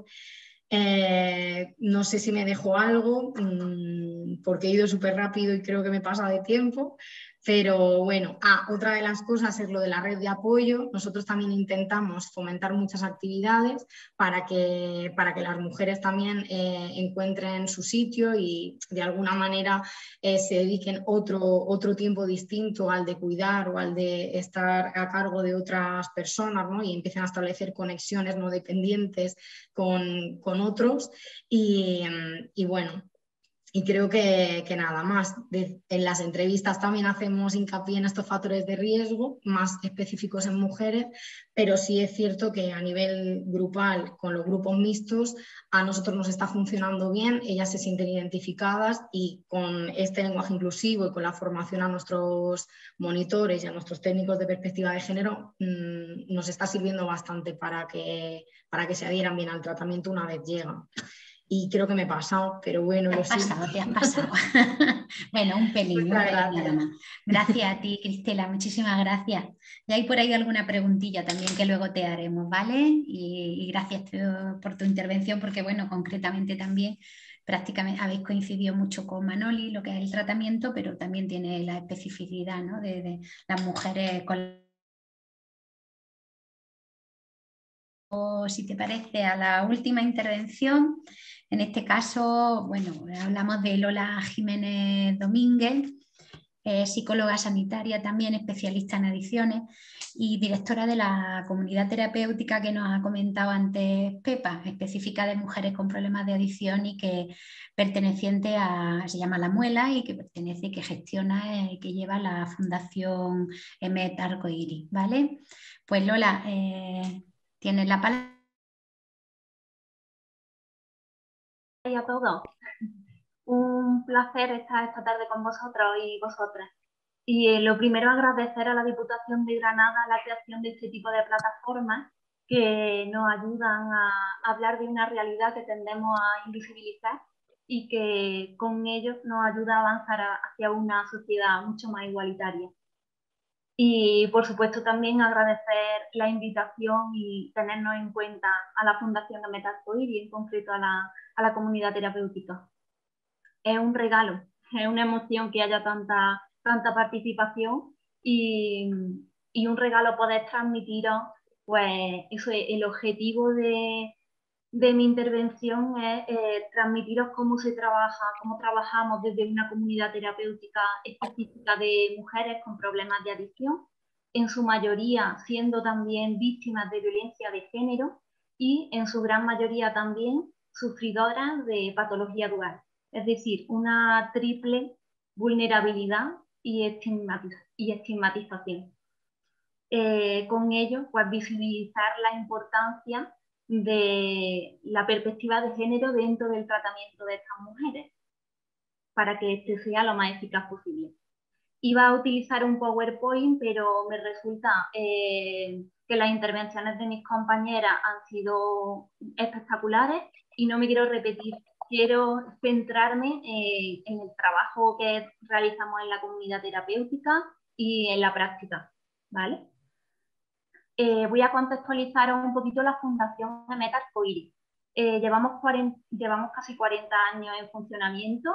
Speaker 5: No sé si me dejo algo porque he ido súper rápido y creo que me pasa de tiempo, pero bueno, otra de las cosas es lo de la red de apoyo. Nosotros también intentamos fomentar muchas actividades para que las mujeres también encuentren su sitio y de alguna manera se dediquen otro tiempo distinto al de cuidar o al de estar a cargo de otras personas, ¿no?, y empiecen a establecer conexiones no dependientes con otros y bueno, y creo que nada más. En las entrevistas también hacemos hincapié en estos factores de riesgo más específicos en mujeres, pero sí es cierto que a nivel grupal, con los grupos mixtos, a nosotros nos está funcionando bien, ellas se sienten identificadas y con este lenguaje inclusivo y con la formación a nuestros monitores y a nuestros técnicos de perspectiva de género nos está sirviendo bastante para que se adhieran bien al tratamiento una vez llegan. Y creo que me he pasado, pero bueno.
Speaker 2: Te has pasado. Bueno, un pelín nada más. Gracias a ti, Cristela, muchísimas gracias. Y hay por ahí alguna preguntilla también que luego te haremos, ¿vale? Y gracias por tu intervención, porque bueno, concretamente también prácticamente habéis coincidido mucho con Manoli, lo que es el tratamiento, pero también tiene la especificidad, ¿no?, de las mujeres con... O si te parece, a la última intervención. En este caso, bueno, hablamos de Lola Jiménez Domínguez, psicóloga sanitaria también, especialista en adicciones y directora de la comunidad terapéutica que nos ha comentado antes Pepa, específica de mujeres con problemas de adicción y que perteneciente se llama La Muela y que pertenece, que gestiona y que lleva la Fundación Emet Arcoiris, ¿vale? Pues Lola, tienes la palabra.
Speaker 6: A todos. Un placer estar esta tarde con vosotros y vosotras. Y lo primero, agradecer a la Diputación de Granada la creación de este tipo de plataformas que nos ayudan a hablar de una realidad que tendemos a invisibilizar y que con ello nos ayuda a avanzar hacia una sociedad mucho más igualitaria. Y por supuesto también agradecer la invitación y tenernos en cuenta a la Fundación Emet Arcoiris y en concreto a la comunidad terapéutica. Es un regalo, es una emoción que haya tanta participación y un regalo poder transmitiros, pues eso, el objetivo de mi intervención es transmitiros cómo se trabaja, cómo trabajamos desde una comunidad terapéutica específica de mujeres con problemas de adicción, en su mayoría siendo también víctimas de violencia de género y en su gran mayoría también sufridoras de patología dual, es decir, una triple vulnerabilidad y estigmatización. Con ello, pues visibilizar la importancia de la perspectiva de género dentro del tratamiento de estas mujeres para que este sea lo más eficaz posible. Iba a utilizar un PowerPoint, pero me resulta que las intervenciones de mis compañeras han sido espectaculares y no me quiero repetir. Quiero centrarme en el trabajo que realizamos en la comunidad terapéutica y en la práctica, ¿vale? Voy a contextualizar un poquito la Fundación Emet Arcoiris. Llevamos casi 40 años en funcionamiento.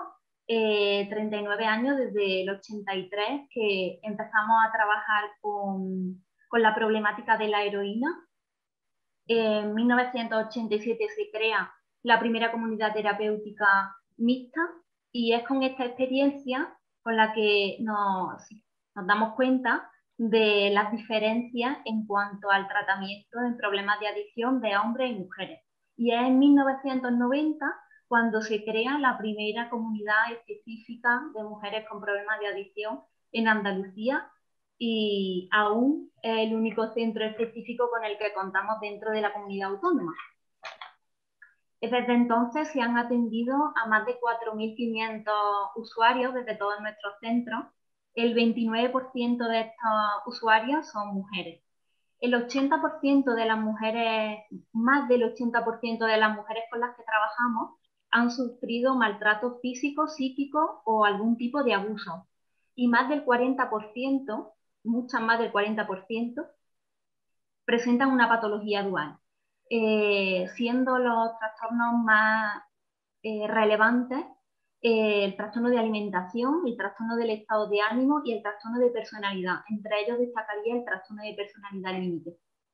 Speaker 6: 39 años, desde el 83, que empezamos a trabajar con la problemática de la heroína. En 1987 se crea la primera comunidad terapéutica mixta y es con esta experiencia con la que nos damos cuenta de las diferencias en cuanto al tratamiento en problemas de adicción de hombres y mujeres. Y es en 1990 cuando se crea la primera comunidad específica de mujeres con problemas de adicción en Andalucía, y aún es el único centro específico con el que contamos dentro de la comunidad autónoma. Desde entonces se han atendido a más de 4.500 usuarios desde todos nuestros centros. El 29% de estos usuarios son mujeres. El 80% de las mujeres, más del 80% de las mujeres con las que trabajamos han sufrido maltrato físico, psíquico o algún tipo de abuso. Y más del 40%, muchas más del 40%, presentan una patología dual, siendo los trastornos más relevantes el trastorno de alimentación, el trastorno del estado de ánimo y el trastorno de personalidad. Entre ellos destacaría el trastorno de personalidad límite.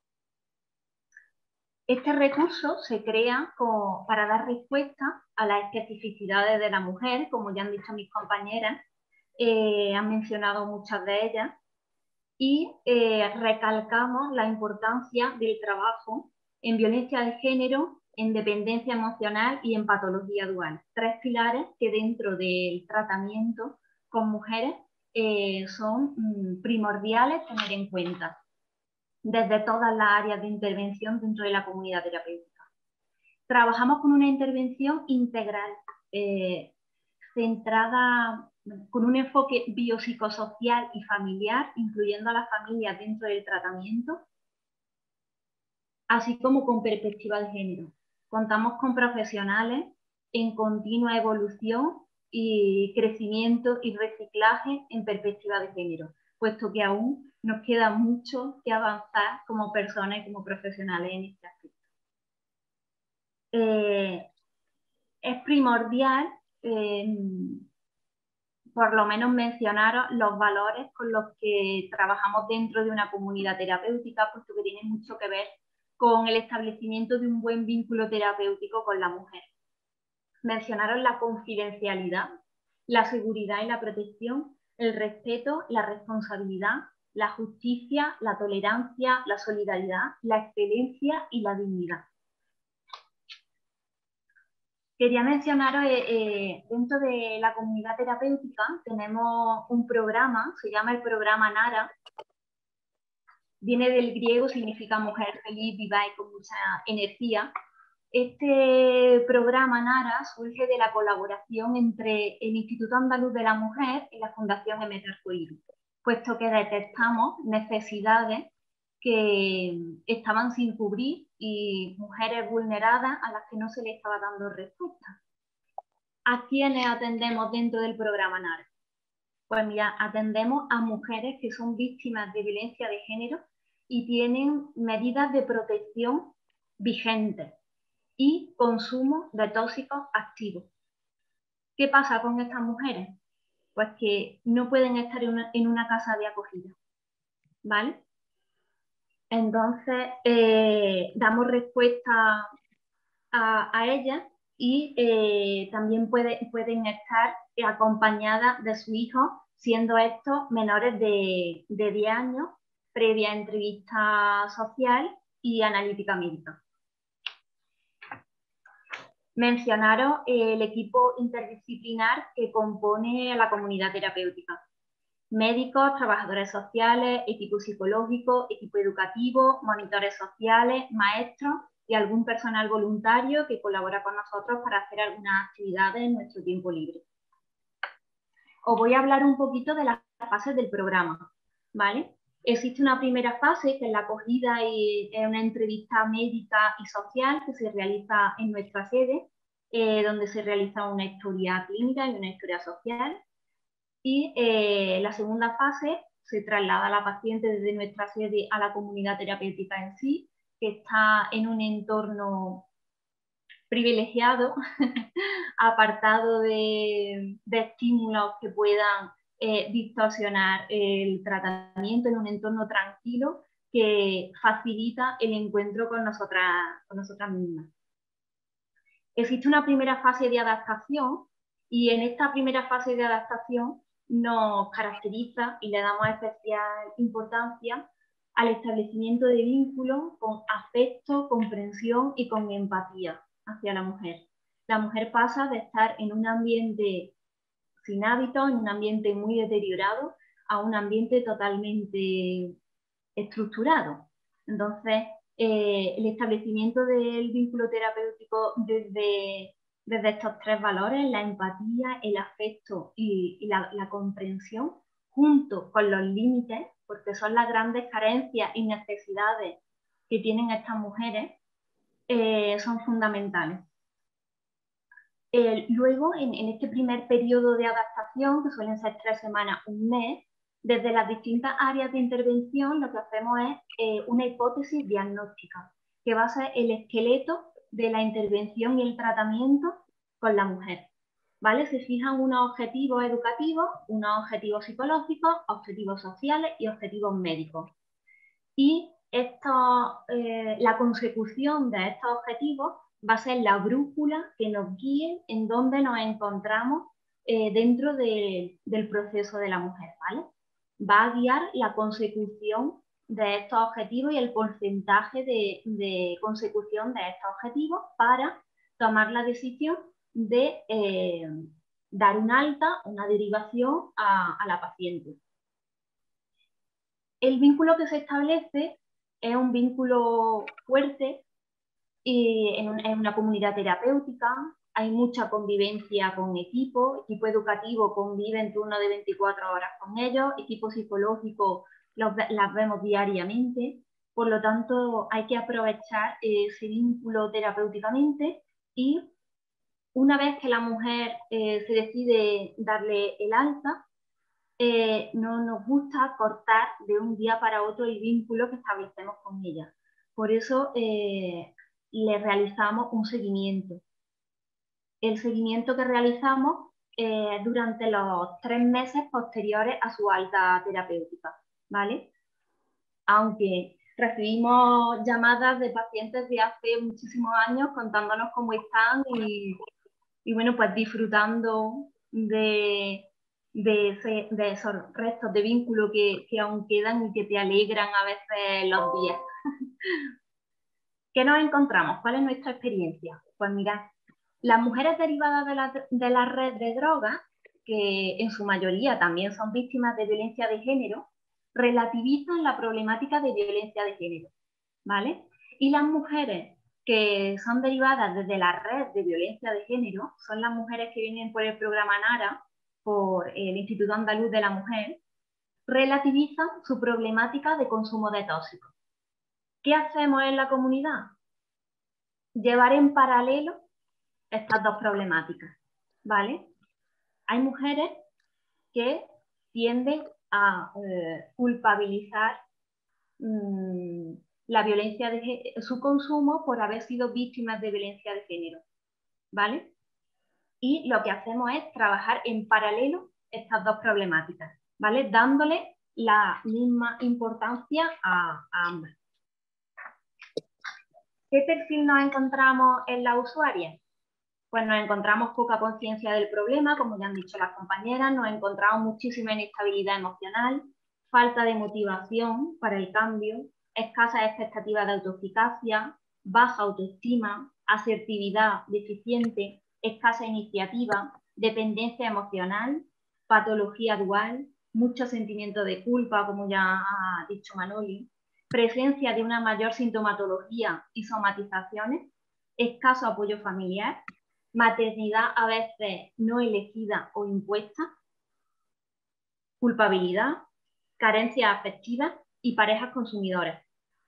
Speaker 6: Este recurso se crea para dar respuesta a las especificidades de la mujer, como ya han dicho mis compañeras, han mencionado muchas de ellas, y recalcamos la importancia del trabajo en violencia de género, en dependencia emocional y en patología dual. 3 pilares que dentro del tratamiento con mujeres son primordiales tener en cuenta desde todas las áreas de intervención dentro de la comunidad terapéutica. Trabajamos con una intervención integral, centrada con un enfoque biopsicosocial y familiar, incluyendo a las familias dentro del tratamiento, así como con perspectiva de género. Contamos con profesionales en continua evolución y crecimiento y reciclaje en perspectiva de género, puesto que aún nos queda mucho que avanzar como personas y como profesionales en este aspecto. Es primordial, por lo menos, mencionar los valores con los que trabajamos dentro de una comunidad terapéutica, puesto que tiene mucho que ver con el establecimiento de un buen vínculo terapéutico con la mujer. Mencionaron la confidencialidad, la seguridad y la protección, el respeto, la responsabilidad, la justicia, la tolerancia, la solidaridad, la excelencia y la dignidad. Quería mencionaros, dentro de la comunidad terapéutica tenemos un programa, se llama el programa NARA. Viene del griego, significa mujer feliz, viva y con mucha energía. Este programa NARA surge de la colaboración entre el Instituto Andaluz de la Mujer y la Fundación MT Arcoíris, puesto que detectamos necesidades que estaban sin cubrir y mujeres vulneradas a las que no se les estaba dando respuesta. ¿A quiénes atendemos dentro del programa NARA? Pues mira, atendemos a mujeres que son víctimas de violencia de género y tienen medidas de protección vigentes y consumo de tóxicos activos. ¿Qué pasa con estas mujeres? Pues que no pueden estar en una casa de acogida, ¿vale? Entonces, damos respuesta a ellas y también pueden estar acompañadas de su hijo, siendo estos menores de 10 años, previa entrevista social y analítica médica. Mencionaros el equipo interdisciplinar que compone la comunidad terapéutica. Médicos, trabajadores sociales, equipo psicológico, equipo educativo, monitores sociales, maestros y algún personal voluntario que colabora con nosotros para hacer algunas actividades en nuestro tiempo libre. Os voy a hablar un poquito de las fases del programa, ¿vale? Existe una primera fase, que es la acogida y es una entrevista médica y social que se realiza en nuestra sede, donde se realiza una historia clínica y una historia social. Y la segunda fase se traslada a la paciente desde nuestra sede a la comunidad terapéutica en sí, que está en un entorno privilegiado, apartado de estímulos que puedan distorsionar el tratamiento en un entorno tranquilo que facilita el encuentro con nosotras mismas. Existe una primera fase de adaptación y en esta primera fase de adaptación nos caracteriza y le damos especial importancia al establecimiento de vínculos con afecto, comprensión y con empatía hacia la mujer. La mujer pasa de estar en un ambiente sin hábitos, en un ambiente muy deteriorado, a un ambiente totalmente estructurado. Entonces, el establecimiento del vínculo terapéutico desde estos tres valores, la empatía, el afecto y la comprensión, junto con los límites, porque son las grandes carencias y necesidades que tienen estas mujeres, son fundamentales. Luego, en este primer periodo de adaptación, que suelen ser 3 semanas, un mes, desde las distintas áreas de intervención lo que hacemos es una hipótesis diagnóstica, que va a ser el esqueleto de la intervención y el tratamiento con la mujer. ¿Vale? Se fijan unos objetivos educativos, unos objetivos psicológicos, objetivos sociales y objetivos médicos. Y la consecución de estos objetivos va a ser la brújula que nos guíe en dónde nos encontramos dentro del proceso de la mujer, ¿vale? Va a guiar la consecución de estos objetivos y el porcentaje de consecución de estos objetivos para tomar la decisión de dar un alta, una derivación a la paciente. El vínculo que se establece es un vínculo fuerte en una comunidad terapéutica. Hay mucha convivencia con equipo educativo convive en turno de 24 horas con ellos, equipo psicológico las vemos diariamente, por lo tanto hay que aprovechar ese vínculo terapéuticamente y una vez que la mujer se decide darle el alta, no nos gusta cortar de un día para otro el vínculo que establecemos con ella. Por eso le realizamos un seguimiento. El seguimiento que realizamos durante los 3 meses posteriores a su alta terapéutica, ¿vale? Aunque recibimos llamadas de pacientes de hace muchísimos años contándonos cómo están y bueno, pues disfrutando de esos restos de vínculo que aún quedan y que te alegran a veces los días. ¿Qué nos encontramos? ¿Cuál es nuestra experiencia? Pues mirad, las mujeres derivadas de la red de drogas, que en su mayoría también son víctimas de violencia de género, relativizan la problemática de violencia de género, ¿vale? Y las mujeres que son derivadas desde la red de violencia de género son las mujeres que vienen por el programa NARA, por el Instituto Andaluz de la Mujer, relativizan su problemática de consumo de tóxicos. ¿Qué hacemos en la comunidad? Llevar en paralelo estas dos problemáticas, ¿vale? Hay mujeres que tienden a culpabilizar la violencia su consumo por haber sido víctimas de violencia de género, ¿vale? Y lo que hacemos es trabajar en paralelo estas dos problemáticas, ¿vale? Dándole la misma importancia a ambas. ¿Qué perfil nos encontramos en la usuaria? Pues nos encontramos poca conciencia del problema, como ya han dicho las compañeras, nos encontramos muchísima inestabilidad emocional, falta de motivación para el cambio, escasas expectativas de autoeficacia, baja autoestima, asertividad deficiente, escasa iniciativa, dependencia emocional, patología dual, mucho sentimiento de culpa, como ya ha dicho Manoli, presencia de una mayor sintomatología y somatizaciones, escaso apoyo familiar, maternidad a veces no elegida o impuesta, culpabilidad, carencias afectivas y parejas consumidoras.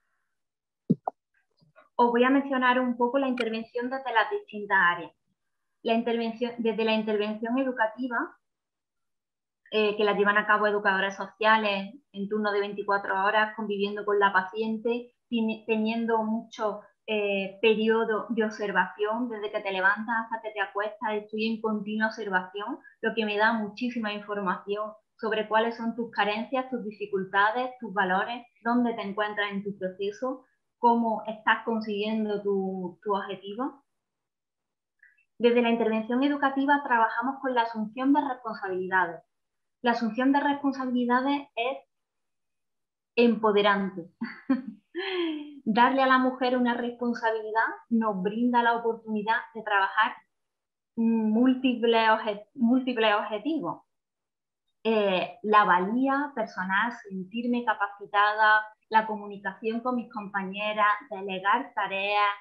Speaker 6: Os voy a mencionar un poco la intervención desde las distintas áreas. Desde la intervención educativa, que la llevan a cabo educadoras sociales en turno de 24 horas, conviviendo con la paciente, teniendo mucho periodo de observación, desde que te levantas hasta que te acuestas, estoy en continua observación, lo que me da muchísima información sobre cuáles son tus carencias, tus dificultades, tus valores, dónde te encuentras en tu proceso, cómo estás consiguiendo tu objetivo. Desde la intervención educativa trabajamos con la asunción de responsabilidades. La asunción de responsabilidades es empoderante. Darle a la mujer una responsabilidad nos brinda la oportunidad de trabajar múltiples objetivos. La valía personal, sentirme capacitada, la comunicación con mis compañeras, delegar tareas,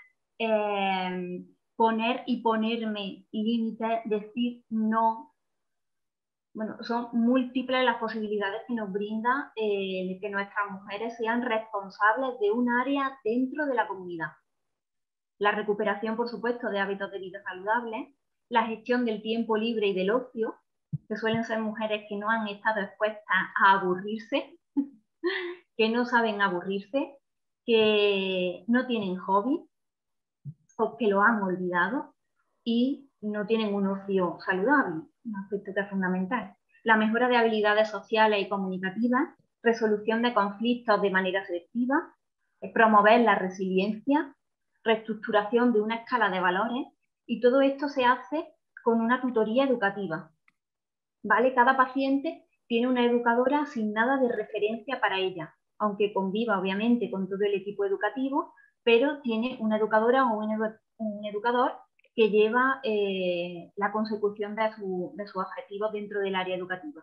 Speaker 6: poner y ponerme límites, decir no. Bueno, son múltiples las posibilidades que nos brinda que nuestras mujeres sean responsables de un área dentro de la comunidad. La recuperación, por supuesto, de hábitos de vida saludables, la gestión del tiempo libre y del ocio, que suelen ser mujeres que no han estado expuestas a aburrirse, que no saben aburrirse, que no tienen hobby o que lo han olvidado y no tienen un ocio saludable, un aspecto que es fundamental. La mejora de habilidades sociales y comunicativas, resolución de conflictos de manera selectiva, promover la resiliencia, reestructuración de una escala de valores, y todo esto se hace con una tutoría educativa. ¿Vale? Cada paciente tiene una educadora asignada de referencia para ella, aunque conviva obviamente con todo el equipo educativo, pero tiene una educadora o un educador que lleva la consecución de sus objetivos dentro del área educativa.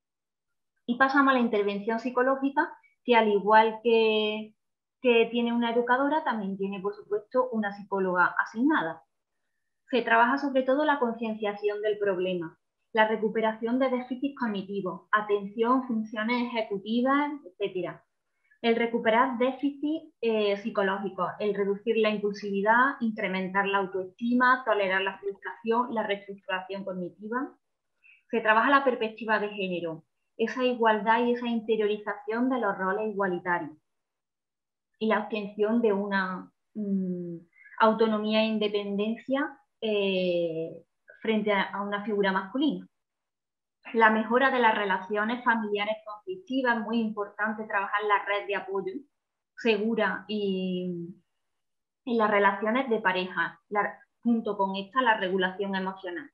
Speaker 6: Y pasamos a la intervención psicológica, que al igual que tiene una educadora, también tiene, por supuesto, una psicóloga asignada. Se trabaja sobre todo la concienciación del problema, la recuperación de déficits cognitivos, atención, funciones ejecutivas, etc. El recuperar déficits psicológicos, el reducir la impulsividad, incrementar la autoestima, tolerar la frustración, la reestructuración cognitiva. Se trabaja la perspectiva de género, esa igualdad y esa interiorización de los roles igualitarios y la obtención de una autonomía e independencia frente a una figura masculina. La mejora de las relaciones familiares conflictivas, es muy importante trabajar la red de apoyo segura y las relaciones de pareja, junto con esta la regulación emocional.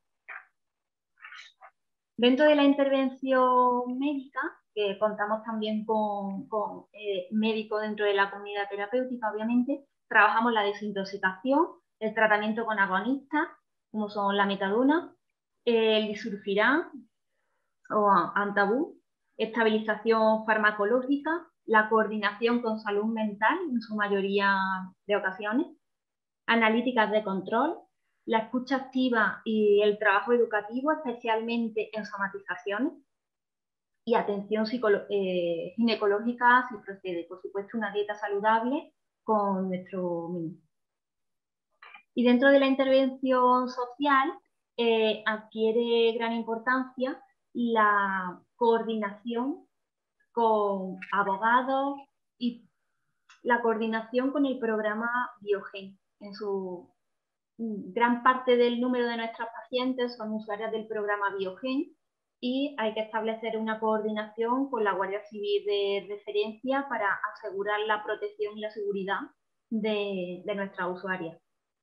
Speaker 6: Dentro de la intervención médica, que contamos también con médicos dentro de la comunidad terapéutica, obviamente, trabajamos la desintoxicación, el tratamiento con agonistas, como son la metadona, el disulfiram o antabú, estabilización farmacológica, la coordinación con salud mental, en su mayoría de ocasiones, analíticas de control, la escucha activa y el trabajo educativo, especialmente en somatizaciones, y atención ginecológica si procede, por supuesto, una dieta saludable con nuestro menú. Y dentro de la intervención social adquiere gran importancia la coordinación con abogados y la coordinación con el programa Biogen. En su gran parte del número de nuestras pacientes son usuarias del programa Biogen y hay que establecer una coordinación con la Guardia Civil de referencia para asegurar la protección y la seguridad de nuestras usuarias.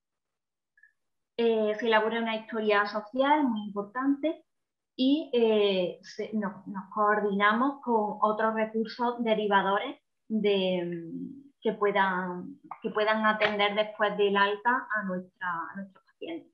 Speaker 6: Se elabora una historia social muy importante y nos coordinamos con otros recursos derivadores que puedan atender después del alta a nuestros pacientes.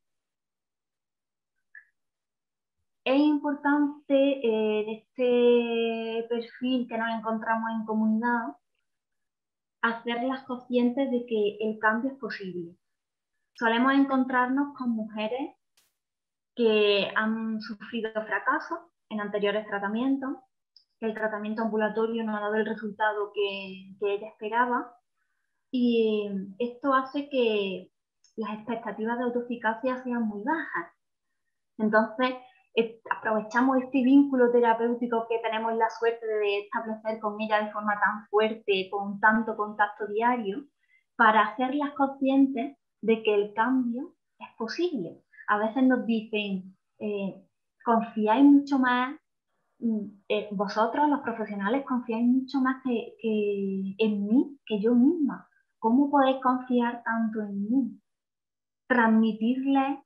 Speaker 6: Es importante en este perfil que nos encontramos en comunidad hacerlas conscientes de que el cambio es posible. Solemos encontrarnos con mujeres que han sufrido fracasos en anteriores tratamientos, que el tratamiento ambulatorio no ha dado el resultado que ella esperaba, y esto hace que las expectativas de autoeficacia sean muy bajas. Entonces, aprovechamos este vínculo terapéutico que tenemos la suerte de establecer con ella de forma tan fuerte, con tanto contacto diario, para hacerlas conscientes de que el cambio es posible. A veces nos dicen, confiáis mucho más, vosotros los profesionales confiáis mucho más que en mí, que yo misma. ¿Cómo podéis confiar tanto en mí? Transmitirles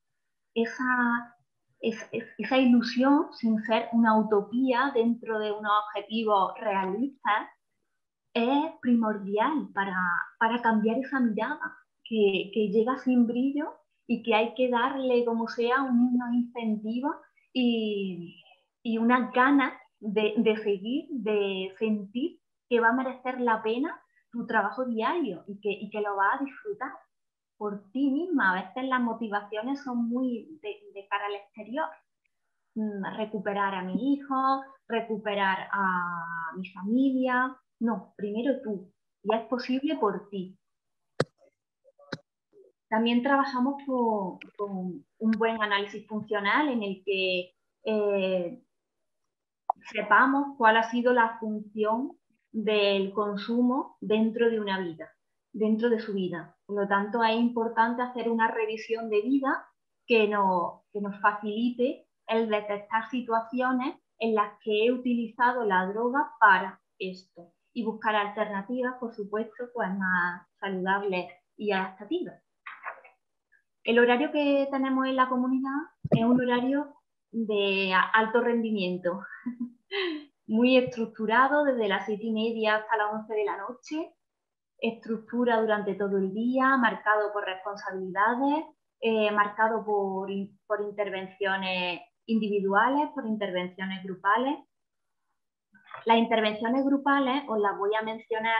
Speaker 6: esa ilusión sin ser una utopía dentro de unos objetivos realistas es primordial para cambiar esa mirada que llega sin brillo y que hay que darle como sea unos incentivos y unas ganas de seguir, de sentir que va a merecer la pena tu trabajo diario y que lo vas a disfrutar por ti misma. A veces las motivaciones son muy de cara al exterior. Recuperar a mi hijo, recuperar a mi familia. No, primero tú. Ya es posible por ti. También trabajamos con un buen análisis funcional en el que sepamos cuál ha sido la función del consumo dentro de una vida, dentro de su vida. Por lo tanto, es importante hacer una revisión de vida que nos facilite el detectar situaciones en las que he utilizado la droga para esto y buscar alternativas, por supuesto, pues más saludables y adaptativas. El horario que tenemos en la comunidad es un horario de alto rendimiento, muy estructurado desde las 7:30 hasta las 11 de la noche, estructura durante todo el día, marcado por responsabilidades, marcado por intervenciones individuales, por intervenciones grupales. Las intervenciones grupales os las voy a mencionar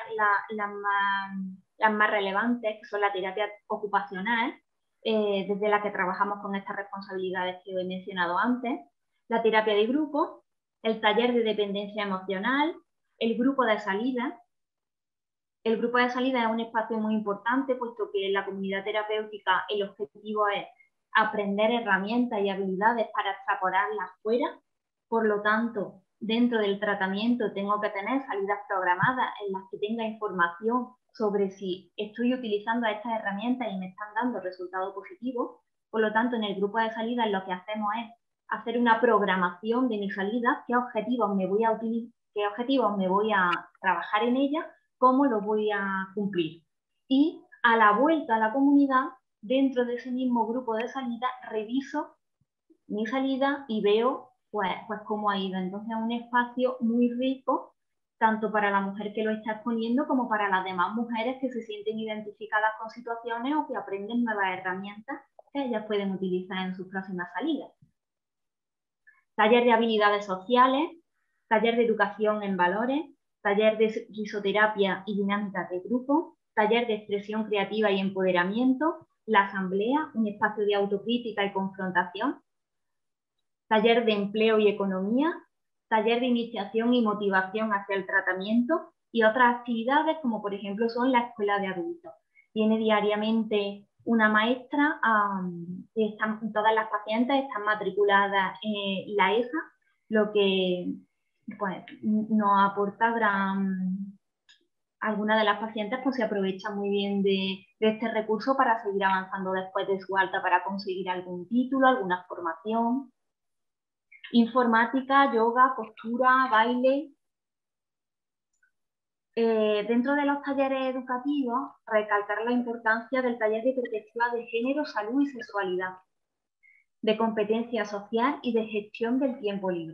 Speaker 6: las más relevantes, que son la terapia ocupacional, desde la que trabajamos con estas responsabilidades que os he mencionado antes, la terapia de grupo, el taller de dependencia emocional, el grupo de salida. El grupo de salida es un espacio muy importante, puesto que en la comunidad terapéutica el objetivo es aprender herramientas y habilidades para extrapolarlas fuera. Por lo tanto, dentro del tratamiento tengo que tener salidas programadas en las que tenga información sobre si estoy utilizando estas herramientas y me están dando resultados positivos. Por lo tanto, en el grupo de salida lo que hacemos es hacer una programación de mi salida, qué objetivos me voy a trabajar en ella, cómo lo voy a cumplir. Y a la vuelta a la comunidad, dentro de ese mismo grupo de salida, reviso mi salida y veo pues cómo ha ido. Entonces es un espacio muy rico, tanto para la mujer que lo está exponiendo como para las demás mujeres que se sienten identificadas con situaciones o que aprenden nuevas herramientas que ellas pueden utilizar en sus próximas salidas. Taller de habilidades sociales, taller de educación en valores, taller de risoterapia y dinámicas de grupo, taller de expresión creativa y empoderamiento, la asamblea, un espacio de autocrítica y confrontación, taller de empleo y economía, taller de iniciación y motivación hacia el tratamiento y otras actividades como por ejemplo son la escuela de adultos. Viene diariamente una maestra, todas las pacientes están matriculadas en la ESA, lo que pues, nos aporta algunas de las pacientes pues, se aprovechan muy bien de este recurso para seguir avanzando después de su alta para conseguir algún título, alguna formación. Informática, yoga, costura, baile. Dentro de los talleres educativos, recalcar la importancia del taller de perspectiva de género, salud y sexualidad, de competencia social y de gestión del tiempo libre.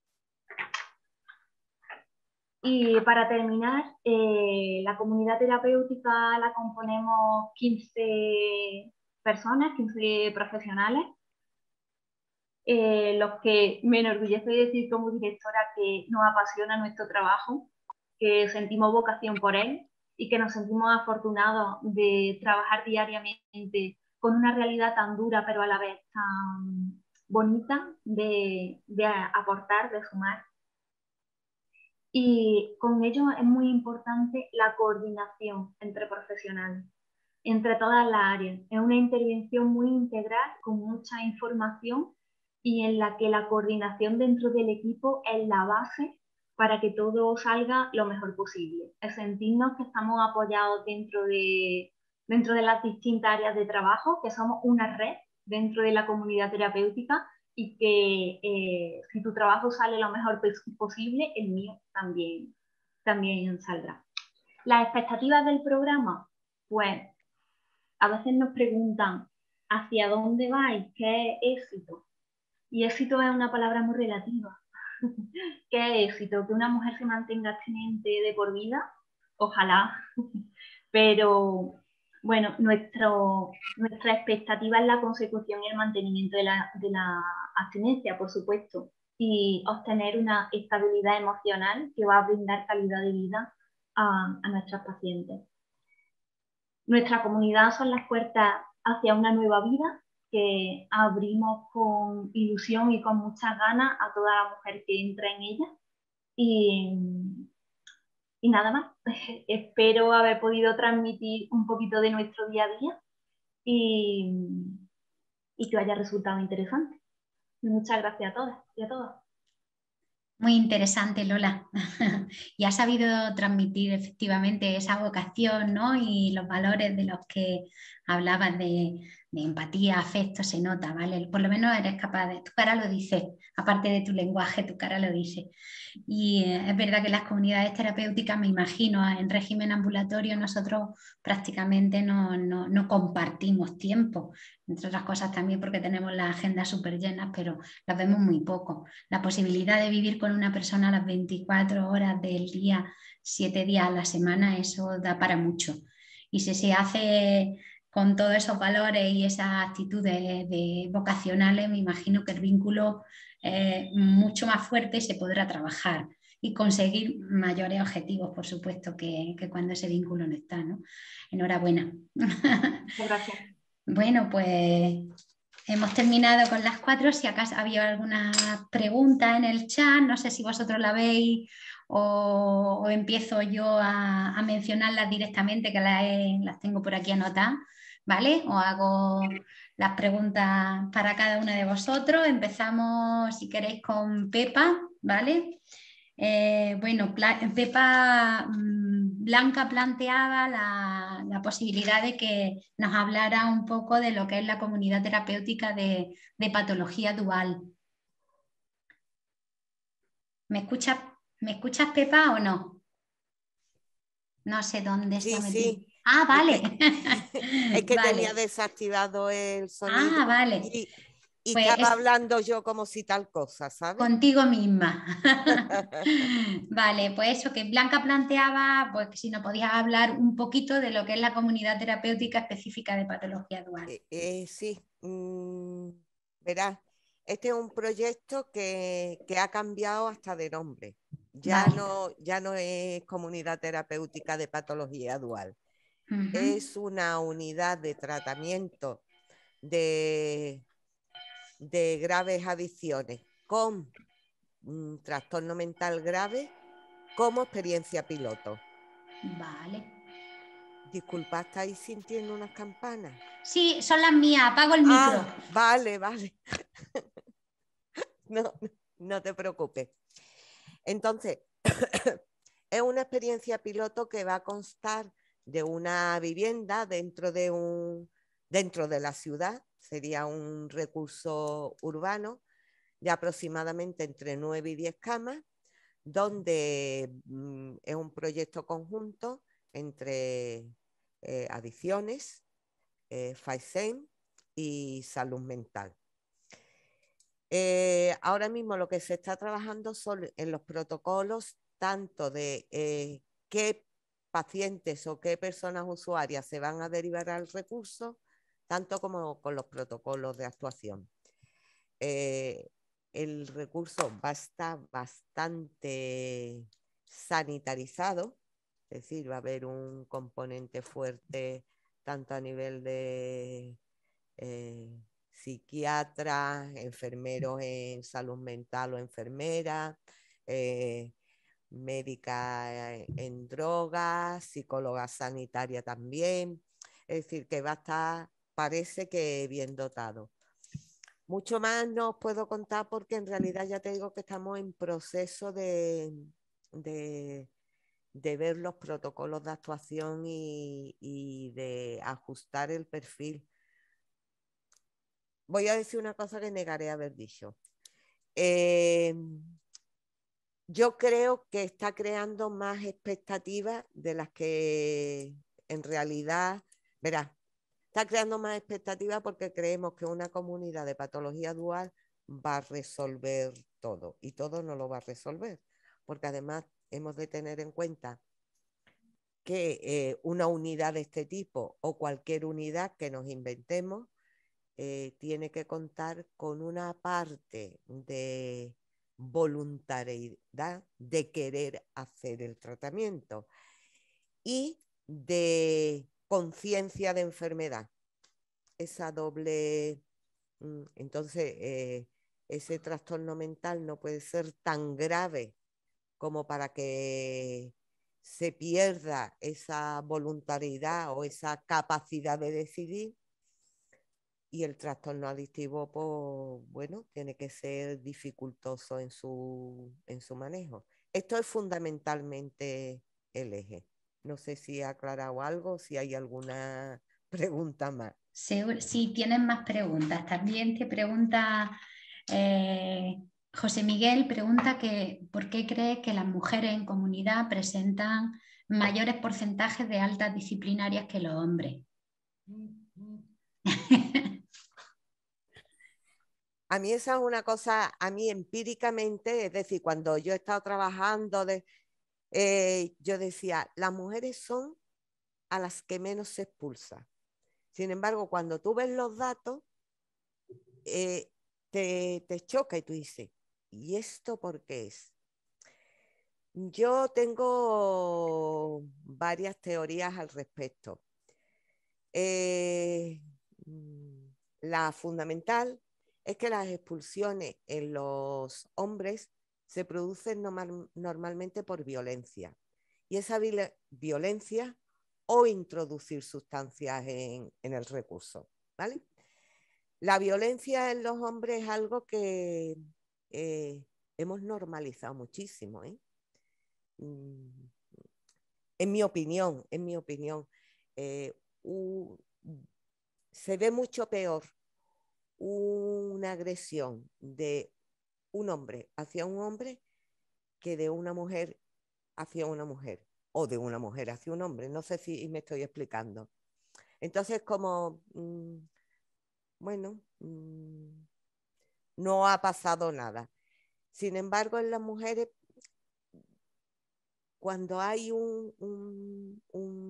Speaker 6: Y para terminar, la comunidad terapéutica la componemos 15 personas, 15 profesionales, los que me enorgullece decir como directora que nos apasiona nuestro trabajo, que sentimos vocación por él y que nos sentimos afortunados de trabajar diariamente con una realidad tan dura pero a la vez tan bonita de aportar, de sumar. Y con ello es muy importante la coordinación entre profesionales, entre todas las áreas. Es una intervención muy integral con mucha información y en la que la coordinación dentro del equipo es la base para que todo salga lo mejor posible. Es sentirnos que estamos apoyados dentro de dentro de las distintas áreas de trabajo, que somos una red dentro de la comunidad terapéutica y que si tu trabajo sale lo mejor posible, el mío también saldrá. Las expectativas del programa, pues a veces nos preguntan ¿hacia dónde vais? ¿Qué es éxito? Y éxito es una palabra muy relativa. ¿Qué es éxito? ¿Que una mujer se mantenga abstinente de por vida? Ojalá. Pero bueno, nuestra expectativa es la consecución y el mantenimiento de la abstinencia, por supuesto, y obtener una estabilidad emocional que va a brindar calidad de vida a nuestras pacientes. Nuestra comunidad son las puertas hacia una nueva vida que abrimos con ilusión y con muchas ganas a toda la mujer que entra en ella. Y nada más, espero haber podido transmitir un poquito de nuestro día a día y que haya resultado interesante. Muchas gracias a todas y a todos.
Speaker 2: Muy interesante, Lola. Y has sabido transmitir efectivamente esa vocación, ¿no? Y los valores de los que hablabas de empatía, afecto, se nota, ¿vale? Por lo menos eres capaz de... Tu cara lo dice, aparte de tu lenguaje, tu cara lo dice. Y es verdad que las comunidades terapéuticas, me imagino, en régimen ambulatorio nosotros prácticamente no compartimos tiempo, entre otras cosas también porque tenemos las agendas súper llenas, pero las vemos muy poco. La posibilidad de vivir con una persona a las 24 horas del día, 7 días a la semana, eso da para mucho. Y si se hace con todos esos valores y esas actitudes vocacionales, me imagino que el vínculo mucho más fuerte y se podrá trabajar y conseguir mayores objetivos, por supuesto, que cuando ese vínculo no está, ¿no? Enhorabuena.
Speaker 6: Gracias.
Speaker 2: Bueno, pues hemos terminado con las 4. Si acaso había alguna pregunta en el chat, no sé si vosotros la veis o empiezo yo a mencionarlas directamente, que las tengo por aquí anotadas, ¿vale? O hago las preguntas para cada una de vosotros. Empezamos, si queréis, con Pepa, ¿vale? Bueno, Pepa, Blanca planteaba la posibilidad de que nos hablara un poco de lo que es la comunidad terapéutica de patología dual. ¿Me escuchas, Pepa, o no? No sé dónde se ha metido.
Speaker 3: Sí.
Speaker 2: Ah, vale.
Speaker 3: Es que
Speaker 2: Vale.
Speaker 3: tenía desactivado el sonido.
Speaker 2: Ah, vale.
Speaker 3: Y
Speaker 2: Pues
Speaker 3: estaba hablando yo como si tal cosa, ¿sabes?
Speaker 2: Contigo misma. Vale, pues eso que Blanca planteaba, pues que si nos podías hablar un poquito de lo que es la comunidad terapéutica específica de patología dual.
Speaker 3: Sí, verás, este es un proyecto que ha cambiado hasta de nombre. Ya no es comunidad terapéutica de patología dual. Es una unidad de tratamiento de graves adicciones con trastorno mental grave como experiencia piloto.
Speaker 2: Vale.
Speaker 3: Disculpa, ¿estáis sintiendo unas campanas?
Speaker 2: Sí, son las mías, apago el micro.
Speaker 3: Vale. No te preocupes. Entonces, es una experiencia piloto que va a constar de una vivienda dentro de la ciudad, sería un recurso urbano de aproximadamente entre 9 y 10 camas, donde es un proyecto conjunto entre adicciones, FAISEM y salud mental. Ahora mismo lo que se está trabajando son en los protocolos tanto de qué pacientes o qué personas usuarias se van a derivar al recurso, tanto como con los protocolos de actuación. El recurso va a estar bastante sanitarizado, es decir, va a haber un componente fuerte tanto a nivel de psiquiatras, enfermeros en salud mental o enfermeras, médica en drogas, psicóloga sanitaria también, es decir, que va a estar, parece que bien dotado. Mucho más no os puedo contar porque en realidad ya te digo que estamos en proceso de ver los protocolos de actuación y de ajustar el perfil. Voy a decir una cosa que negaré haber dicho. Yo creo que está creando más expectativas de las que en realidad, verás, está creando más expectativas porque creemos que una comunidad de patología dual va a resolver todo, y todo no lo va a resolver, porque además hemos de tener en cuenta que una unidad de este tipo o cualquier unidad que nos inventemos tiene que contar con una parte de voluntariedad de querer hacer el tratamiento y de conciencia de enfermedad. Esa doble... Entonces, ese trastorno mental no puede ser tan grave como para que se pierda esa voluntariedad o esa capacidad de decidir. Y el trastorno adictivo, pues, bueno, tiene que ser dificultoso en su manejo. Esto es fundamentalmente el eje. No sé si he aclarado algo, si hay alguna pregunta más.
Speaker 2: Si tienen más preguntas. También te pregunta José Miguel, pregunta que ¿por qué cree que las mujeres en comunidad presentan mayores porcentajes de altas disciplinarias que los hombres?
Speaker 3: A mí esa es una cosa, a mí empíricamente, es decir, cuando yo he estado trabajando, yo decía, las mujeres son a las que menos se expulsa. Sin embargo, cuando tú ves los datos, te choca y tú dices, ¿y esto por qué es? Yo tengo varias teorías al respecto. La fundamental es que las expulsiones en los hombres se producen normalmente por violencia. Y esa violencia o introducir sustancias en el recurso, ¿vale? La violencia en los hombres es algo que hemos normalizado muchísimo, ¿eh? En mi opinión, se ve mucho peor una agresión de un hombre hacia un hombre que de una mujer hacia una mujer o de una mujer hacia un hombre. No sé si me estoy explicando. Entonces, como, bueno, no ha pasado nada. Sin embargo, en las mujeres, cuando hay un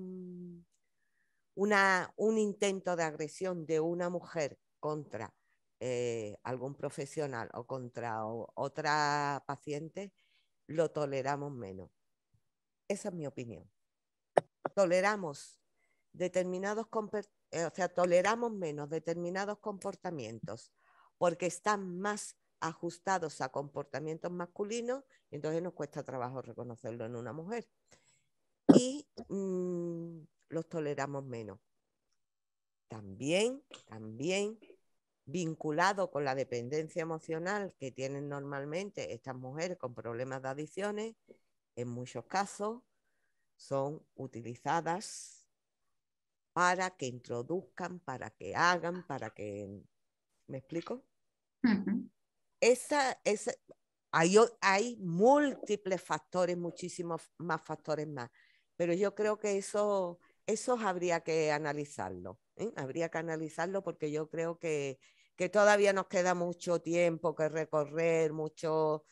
Speaker 3: intento de agresión de una mujer contra algún profesional o contra otra paciente, lo toleramos menos. Esa es mi opinión. Toleramos toleramos menos determinados comportamientos porque están más ajustados a comportamientos masculinos, y entonces nos cuesta trabajo reconocerlo en una mujer. Y los toleramos menos. También vinculado con la dependencia emocional que tienen normalmente estas mujeres con problemas de adicciones, en muchos casos son utilizadas para que introduzcan, para que hagan, para que... ¿Me explico?
Speaker 2: Uh-huh.
Speaker 3: Hay múltiples factores, muchísimos más factores más, pero yo creo que eso habría que analizarlo, ¿eh? Habría que analizarlo porque yo creo que todavía nos queda mucho tiempo que recorrer, mucho...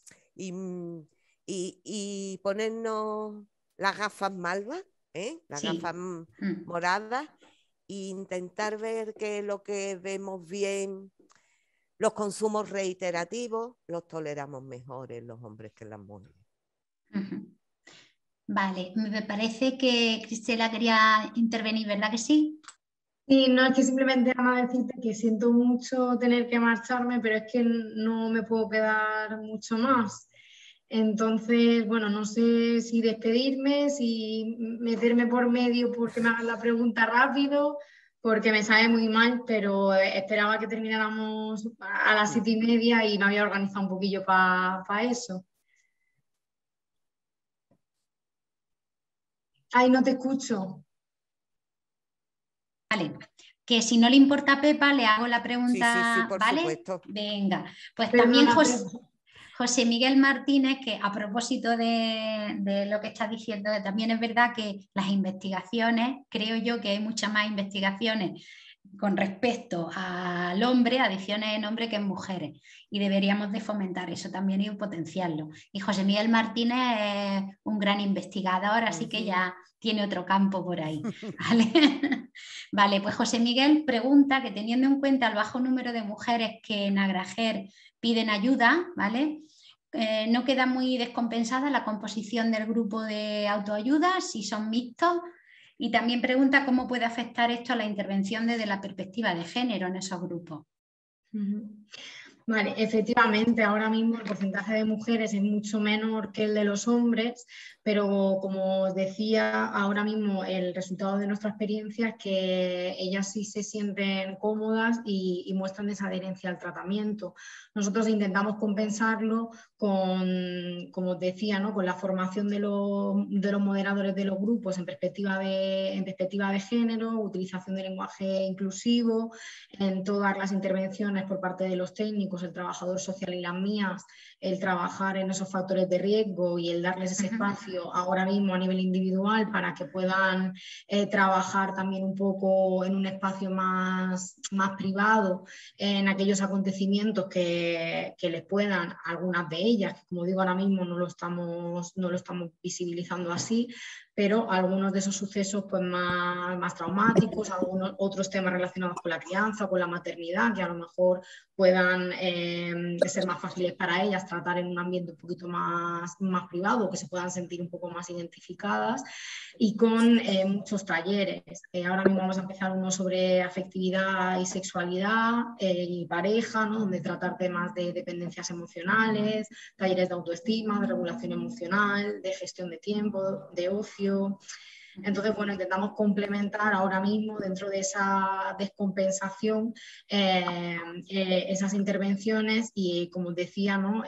Speaker 3: Y ponernos las gafas malvas, las
Speaker 2: Sí.
Speaker 3: gafas moradas, e intentar ver que lo que vemos bien, los consumos reiterativos, los toleramos mejor en los hombres que en las mujeres.
Speaker 2: Uh-huh. Vale, me parece que Cristela quería intervenir, ¿verdad que sí?
Speaker 5: Sí, no, es que simplemente nada más decirte que siento mucho tener que marcharme, pero es que no me puedo quedar mucho más. Entonces, bueno, no sé si despedirme, si meterme por medio porque me hagan la pregunta rápido, porque me sabe muy mal, pero esperaba que termináramos a las 7:30 y me había organizado un poquillo para eso. Ay, no te escucho.
Speaker 2: Vale, que si no le importa a Pepa, le hago la pregunta,
Speaker 3: Sí, por
Speaker 2: ¿vale?
Speaker 3: supuesto.
Speaker 2: Venga, pues
Speaker 5: Perdona,
Speaker 2: también José Miguel Martínez, que a propósito de lo que está diciendo, también es verdad que las investigaciones, creo yo que hay muchas más investigaciones con respecto al hombre, adicciones en hombres que en mujeres, y deberíamos de fomentar eso también y potenciarlo. Y José Miguel Martínez es un gran investigador, así que ya tiene otro campo por ahí. ¿Vale? Vale, pues José Miguel pregunta que teniendo en cuenta el bajo número de mujeres que en Agrajer piden ayuda, ¿vale? No queda muy descompensada la composición del grupo de autoayuda, si son mixtos, y también pregunta cómo puede afectar esto a la intervención desde la perspectiva de género en esos grupos.
Speaker 5: Vale, efectivamente, ahora mismo el porcentaje de mujeres es mucho menor que el de los hombres, pero como os decía, ahora mismo el resultado de nuestra experiencia es que ellas sí se sienten cómodas y muestran esa adherencia al tratamiento. Nosotros intentamos compensarlo con, como os decía, ¿no? Con la formación de los moderadores de los grupos en perspectiva de género, utilización de lenguaje inclusivo, en todas las intervenciones por parte de los técnicos, el trabajador social y las mías, el trabajar en esos factores de riesgo y el darles ese espacio ahora mismo a nivel individual para que puedan trabajar también un poco en un espacio más privado en aquellos acontecimientos que les puedan, algunas de ellas, que como digo ahora mismo no lo estamos visibilizando así, pero algunos de esos sucesos pues, más traumáticos, algunos otros temas relacionados con la crianza o con la maternidad, que a lo mejor puedan ser más fáciles para ellas tratar en un ambiente un poquito más privado, que se puedan sentir un poco más identificadas, y con muchos talleres. Ahora mismo vamos a empezar uno sobre afectividad y sexualidad y pareja, ¿no? Donde tratar temas de dependencias emocionales, talleres de autoestima, de regulación emocional, de gestión de tiempo, de ocio. Entonces, bueno, intentamos complementar ahora mismo dentro de esa descompensación esas intervenciones y, como decía, ¿no?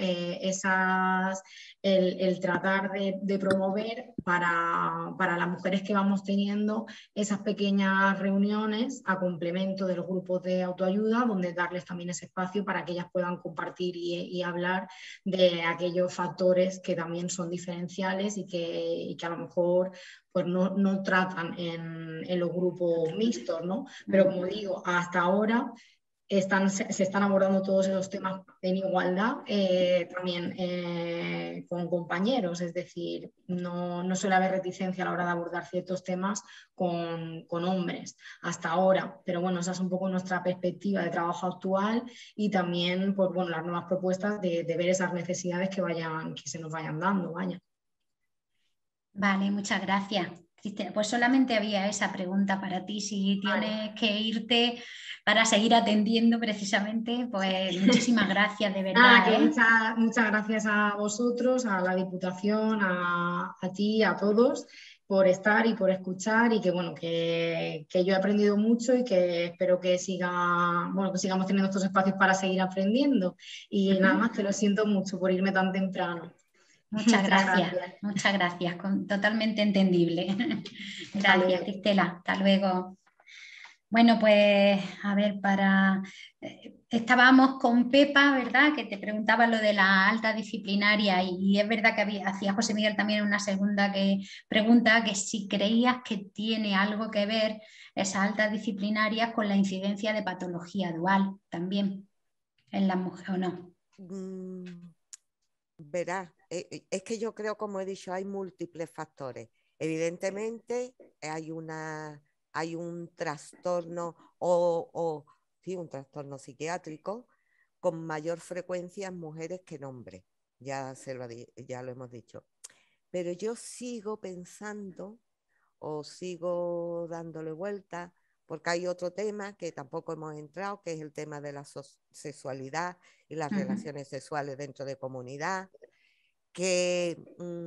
Speaker 5: El tratar de promover para las mujeres que vamos teniendo esas pequeñas reuniones a complemento de los grupos de autoayuda, donde darles también ese espacio para que ellas puedan compartir y hablar de aquellos factores que también son diferenciales y que a lo mejor pues no tratan en los grupos mixtos, ¿no? Pero como digo, hasta ahora se están abordando todos esos temas en igualdad también con compañeros, es decir, no suele haber reticencia a la hora de abordar ciertos temas con hombres hasta ahora, pero bueno, esa es un poco nuestra perspectiva de trabajo actual y también pues, bueno, las nuevas propuestas de ver esas necesidades que se nos vayan dando, vaya.
Speaker 2: Vale, muchas gracias, Cristina. Pues solamente había esa pregunta para ti. Si tienes que irte para seguir atendiendo precisamente, pues muchísimas gracias, de verdad.
Speaker 5: Nada, que muchas gracias a vosotros, a la Diputación, a ti, a todos, por estar y por escuchar y que bueno, que yo he aprendido mucho y que espero que que sigamos teniendo estos espacios para seguir aprendiendo. Y nada más, que lo siento mucho por irme tan temprano.
Speaker 2: Muchas gracias, totalmente entendible. Gracias, Cristela, hasta luego. Bueno, pues a ver, estábamos con Pepa, ¿verdad? Que te preguntaba lo de la alta disciplinaria y es verdad que hacía José Miguel también una segunda pregunta, que si creías que tiene algo que ver esa alta disciplinaria con la incidencia de patología dual también en las mujeres o no.
Speaker 3: Verás, es que yo creo, como he dicho, hay múltiples factores. Evidentemente hay un trastorno sí, un trastorno psiquiátrico con mayor frecuencia en mujeres que en hombres, ya lo hemos dicho. Pero yo sigo pensando o sigo dándole vuelta, porque hay otro tema que tampoco hemos entrado, que es el tema de la sexualidad y las relaciones sexuales dentro de comunidad, que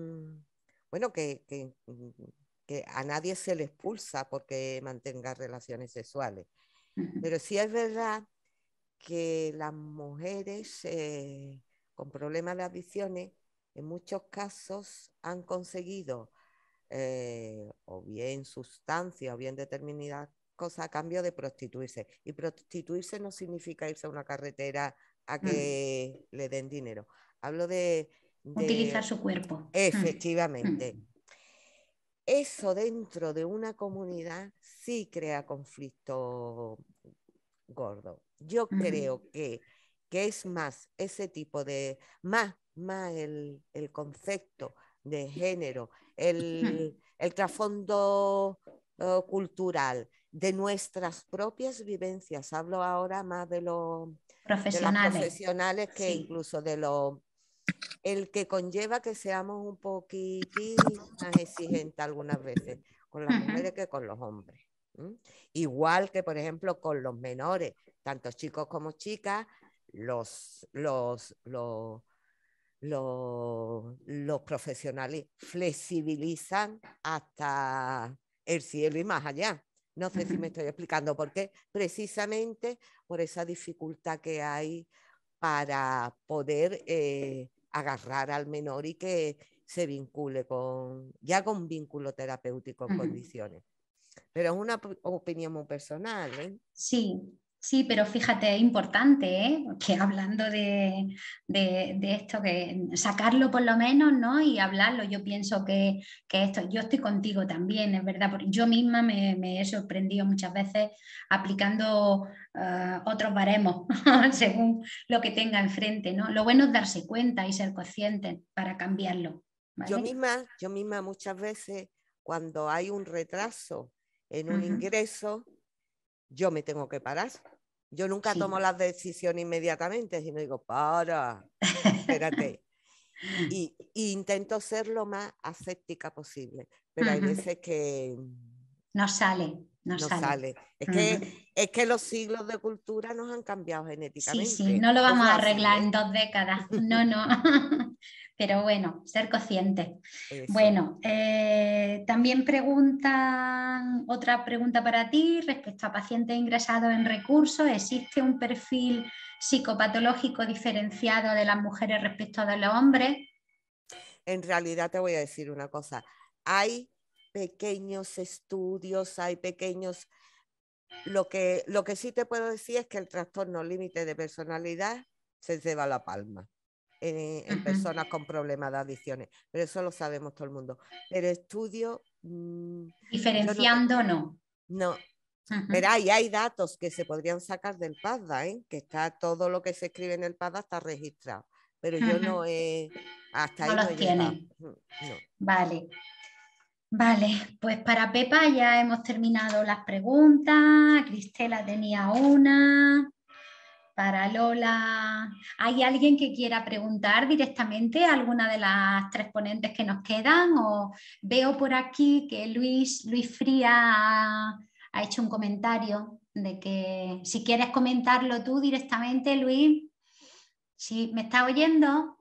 Speaker 3: a nadie se le expulsa porque mantenga relaciones sexuales. Pero sí es verdad que las mujeres con problemas de adicciones en muchos casos han conseguido o bien sustancias o bien determinadas cosas a cambio de prostituirse. Y prostituirse no significa irse a una carretera a que le den dinero. Hablo de
Speaker 2: utilizar su cuerpo.
Speaker 3: Efectivamente. Eso dentro de una comunidad sí crea conflicto gordo. Yo creo que es más ese tipo de, más el concepto de género, el trasfondo cultural, de nuestras propias vivencias. Hablo ahora más de las profesionales que incluso de el que conlleva que seamos un poquitín más exigentes algunas veces con las mujeres que con los hombres. Igual que, por ejemplo, con los menores, tanto chicos como chicas, los profesionales flexibilizan hasta el cielo y más allá. No sé si me estoy explicando por qué. Precisamente por esa dificultad que hay para poder agarrar al menor y que se vincule con vínculo terapéutico en condiciones. Pero es una opinión muy personal, ¿eh?
Speaker 2: Sí, pero fíjate, es importante, ¿eh? Que hablando de esto, que sacarlo por lo menos, ¿no? Y hablarlo. Yo pienso que esto, yo estoy contigo también, es verdad, porque yo misma me he sorprendido muchas veces aplicando otros baremos según lo que tenga enfrente, ¿no? Lo bueno es darse cuenta y ser consciente para cambiarlo, ¿vale?
Speaker 3: Yo misma muchas veces, cuando hay un retraso en un ingreso, yo me tengo que parar. Yo nunca tomo las decisiones inmediatamente, sino digo, espérate. Y intento ser lo más ascéptica posible, pero hay veces que
Speaker 2: no sale.
Speaker 3: Es que los siglos de cultura nos han cambiado genéticamente.
Speaker 2: Sí, no lo vamos a arreglar en 2 décadas. No. Pero bueno, ser conscientes. Eso. Bueno, también preguntan, otra pregunta para ti respecto a pacientes ingresados en recursos. ¿Existe un perfil psicopatológico diferenciado de las mujeres respecto de los hombres?
Speaker 3: En realidad te voy a decir una cosa. Hay pequeños estudios, hay pequeños... Lo que sí te puedo decir es que el trastorno límite de personalidad se lleva la palma en personas con problemas de adicciones, pero eso lo sabemos todo el mundo. Pero estudio...
Speaker 2: Diferenciando
Speaker 3: no. Pero hay datos que se podrían sacar del PASDA, ¿eh? Que está todo lo que se escribe en el PASDA está registrado, pero yo no he... Hasta ahí no he llegado. No.
Speaker 2: Vale, pues para Pepa ya hemos terminado las preguntas. Cristela tenía una. Para Lola, ¿hay alguien que quiera preguntar directamente a alguna de las 3 ponentes que nos quedan? O veo por aquí que Luis Fría ha hecho un comentario de que si quieres comentarlo tú directamente, Luis. ¿Sí? ¿Me está oyendo?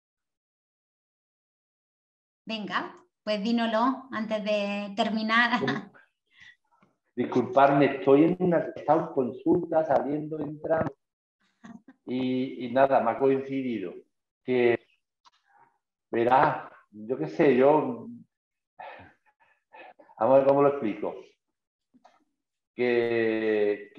Speaker 2: Venga, pues dínoslo antes de terminar.
Speaker 7: Disculpadme, estoy en una consulta, saliendo, entrando, y nada, me ha coincidido que, verás, yo qué sé, vamos a ver cómo lo explico, que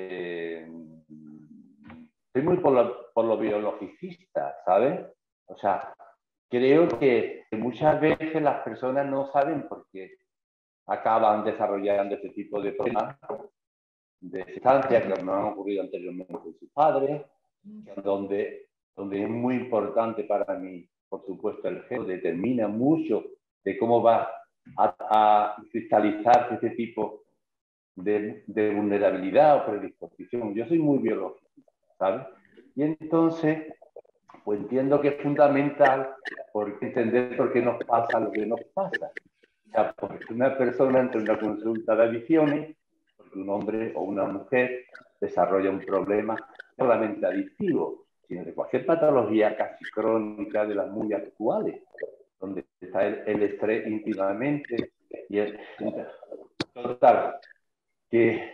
Speaker 7: estoy muy por lo biologicista, ¿sabes? O sea, creo que muchas veces las personas no saben por qué acaban desarrollando este tipo de problemas de sustancias que no han ocurrido anteriormente con sus padres, donde es muy importante para mí, por supuesto, el género determina mucho de cómo va a cristalizarse este tipo de vulnerabilidad o predisposición. Yo soy muy biológico, ¿sabes? Y entonces, pues entiendo que es fundamental entender por qué nos pasa lo que nos pasa. O sea, porque una persona entra en una consulta de adicciones, porque un hombre o una mujer desarrolla un problema no solamente adictivo, sino de cualquier patología casi crónica de las muy actuales, donde está el estrés íntimamente y el total. Que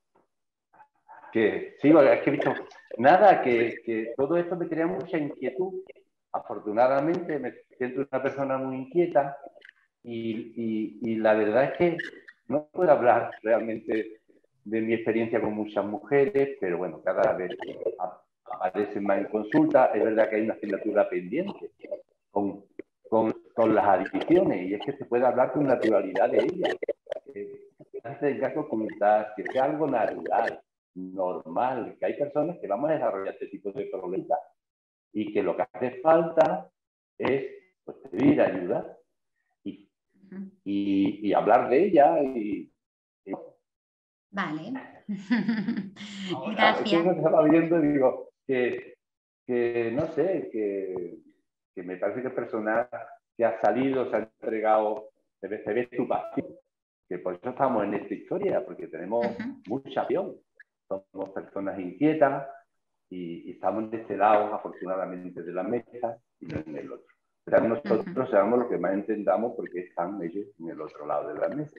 Speaker 7: sí, es que he visto nada, que todo esto me crea mucha inquietud. Afortunadamente me siento una persona muy inquieta y la verdad es que no puedo hablar realmente de mi experiencia con muchas mujeres, pero bueno, cada vez aparecen más en consulta. Es verdad que hay una asignatura pendiente con las adicciones, y es que se puede hablar con naturalidad de ellas. Tenga que ocultar, que sea algo natural, normal, que hay personas que vamos a desarrollar este tipo de problemas y que lo que hace falta es pues, pedir ayuda y hablar de ella.
Speaker 2: Vale.
Speaker 7: Ahora, es que
Speaker 2: Gracias.
Speaker 7: estaba viendo y digo que no sé, que me parece que el personal que ha salido, se ha entregado, se ve su pasión, que por eso estamos en esta historia, porque tenemos mucha pasión, somos personas inquietas y estamos en este lado, afortunadamente, de la mesa y no en el otro. Pero nosotros seamos los que más entendamos porque están ellos en el otro lado de la mesa.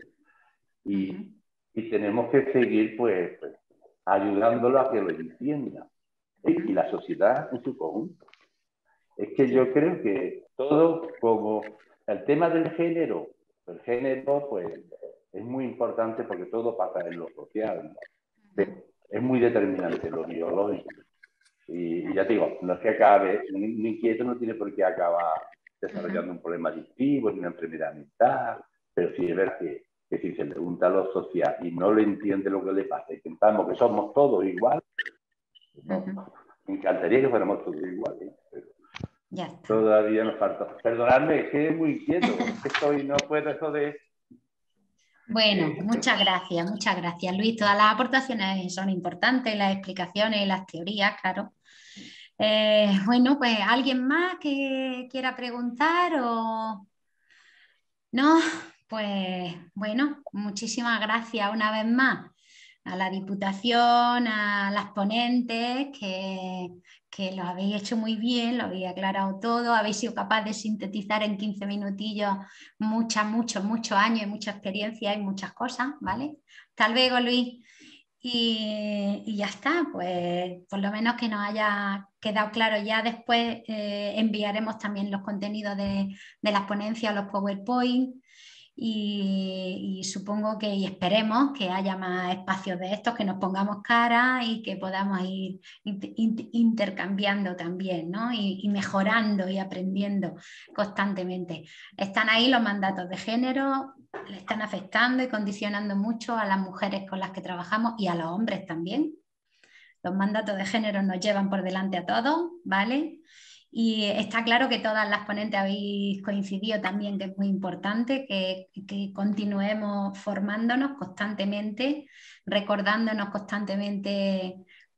Speaker 7: Y tenemos que seguir pues ayudándolo a que lo entiendan. Y la sociedad en su conjunto. Es que yo creo que todo, como el tema del género, el género pues es muy importante porque todo pasa en lo social, ¿no? Es muy determinante lo biológico. Y ya te digo, no es que acabe, un inquieto no tiene por qué acabar desarrollando un problema adictivo ni una enfermedad mental, pero sí es verdad que si se pregunta a lo social y no le entiende lo que le pasa y pensamos que somos todos iguales, no, me encantaría que fuéramos todos iguales, pero
Speaker 2: ya está.
Speaker 7: Todavía nos falta. Perdonadme, es que es muy inquieto, estoy, no puedo eso de...
Speaker 2: Bueno, muchas gracias, Luis. Todas las aportaciones son importantes, las explicaciones, las teorías, claro. Bueno, pues ¿alguien más que quiera preguntar o no? Pues bueno, muchísimas gracias una vez más a la Diputación, a las ponentes que lo habéis hecho muy bien, lo habéis aclarado todo, habéis sido capaz de sintetizar en 15 minutillos muchos años y mucha experiencia y muchas cosas, ¿vale? Hasta luego, Luis. Y ya está, pues por lo menos que nos haya quedado claro. Ya después enviaremos también los contenidos de las ponencias, los PowerPoint. Y supongo que y esperemos que haya más espacios de estos, que nos pongamos cara y que podamos ir intercambiando también, ¿no? Y mejorando y aprendiendo constantemente. Están ahí los mandatos de género, le están afectando y condicionando mucho a las mujeres con las que trabajamos y a los hombres también. Los mandatos de género nos llevan por delante a todos, ¿vale? Y está claro que todas las ponentes habéis coincidido también que es muy importante que continuemos formándonos constantemente, recordándonos constantemente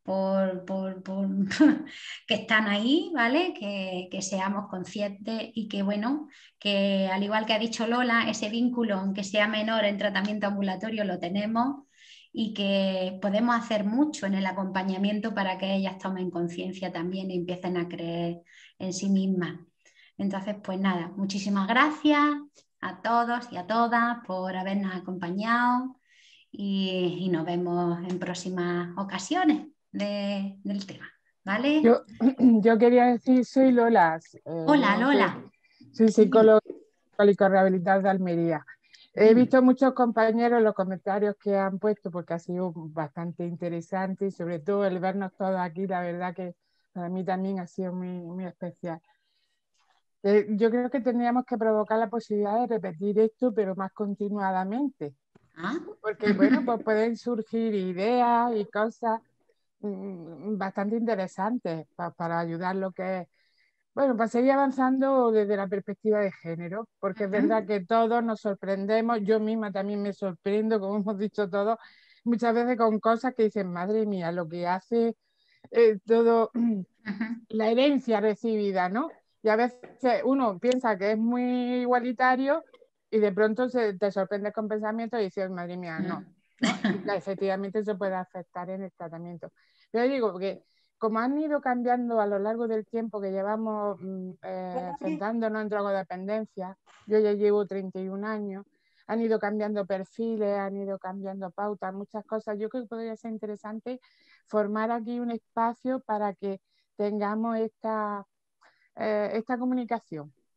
Speaker 2: que están ahí, ¿vale? Que seamos conscientes y que, bueno, que al igual que ha dicho Lola, ese vínculo, aunque sea menor en tratamiento ambulatorio, lo tenemos y que podemos hacer mucho en el acompañamiento para que ellas tomen conciencia también y empiecen a creer en sí mismas. Entonces, pues nada, muchísimas gracias a todos y a todas por habernos acompañado y nos vemos en próximas ocasiones del tema, ¿vale?
Speaker 8: Yo quería decir, soy Lola.
Speaker 2: Hola, Lola.
Speaker 8: Soy psicóloga rehabilitadora de Almería. He visto muchos compañeros los comentarios que han puesto porque ha sido bastante interesante y sobre todo el vernos todos aquí, la verdad que para mí también ha sido muy, muy especial. Yo creo que tendríamos que provocar la posibilidad de repetir esto, pero más continuadamente. Porque, bueno, pues pueden surgir ideas y cosas bastante interesantes para ayudar lo que es. Bueno, pues seguir avanzando desde la perspectiva de género, porque es verdad que todos nos sorprendemos, yo misma también me sorprendo, como hemos dicho todos, muchas veces con cosas que dicen, madre mía, lo que hace todo la herencia recibida, ¿no? Y a veces uno piensa que es muy igualitario y de pronto te sorprende con pensamientos y dices, madre mía, no. Y efectivamente eso puede afectar en el tratamiento. Pero digo que como han ido cambiando a lo largo del tiempo que llevamos centrándonos en drogodependencia, yo ya llevo 31 años, han ido cambiando perfiles, han ido cambiando pautas, muchas cosas. Yo creo que podría ser interesante formar aquí un espacio para que tengamos esta comunicación.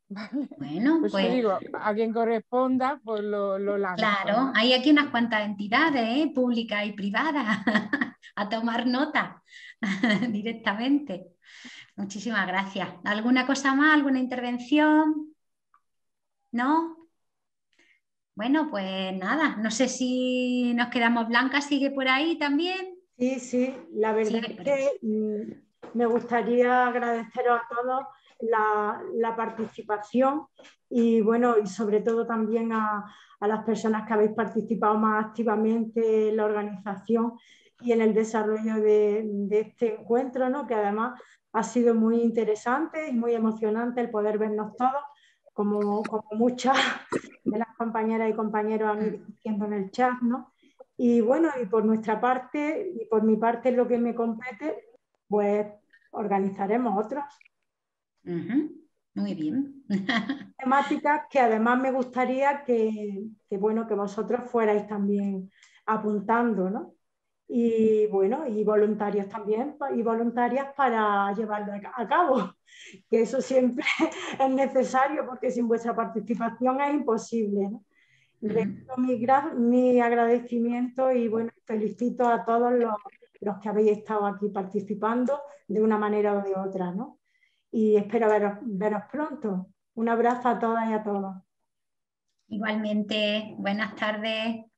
Speaker 8: ¿vale?
Speaker 2: Bueno,
Speaker 8: pues digo, a quien corresponda, pues lo lanzo.
Speaker 2: Claro,
Speaker 8: ¿no?
Speaker 2: hay aquí unas cuantas entidades, públicas y privadas, a tomar nota directamente. Muchísimas gracias. ¿Alguna cosa más? ¿Alguna intervención? ¿No? Bueno, pues nada, no sé si nos quedamos. Blanca, ¿sigue por ahí también?
Speaker 1: Sí, sí, la verdad es que me gustaría agradeceros a todos la participación y bueno, y sobre todo también a las personas que habéis participado más activamente en la organización y en el desarrollo de este encuentro, ¿no? Que además ha sido muy interesante y muy emocionante el poder vernos todos, como muchas de las compañeras y compañeros han ido diciendo en el chat, ¿no? Y bueno, y por nuestra parte, y por mi parte lo que me compete, pues organizaremos otros.
Speaker 2: Muy bien.
Speaker 1: Temáticas que además me gustaría que vosotros fuerais también apuntando, ¿no? Y bueno, y voluntarios también, y voluntarias para llevarlo a cabo, que eso siempre es necesario porque sin vuestra participación es imposible, ¿no? Mi agradecimiento y bueno, felicito a todos los que habéis estado aquí participando de una manera o de otra, ¿no? Y espero veros pronto. Un abrazo a todas y a todos.
Speaker 2: Igualmente, buenas tardes.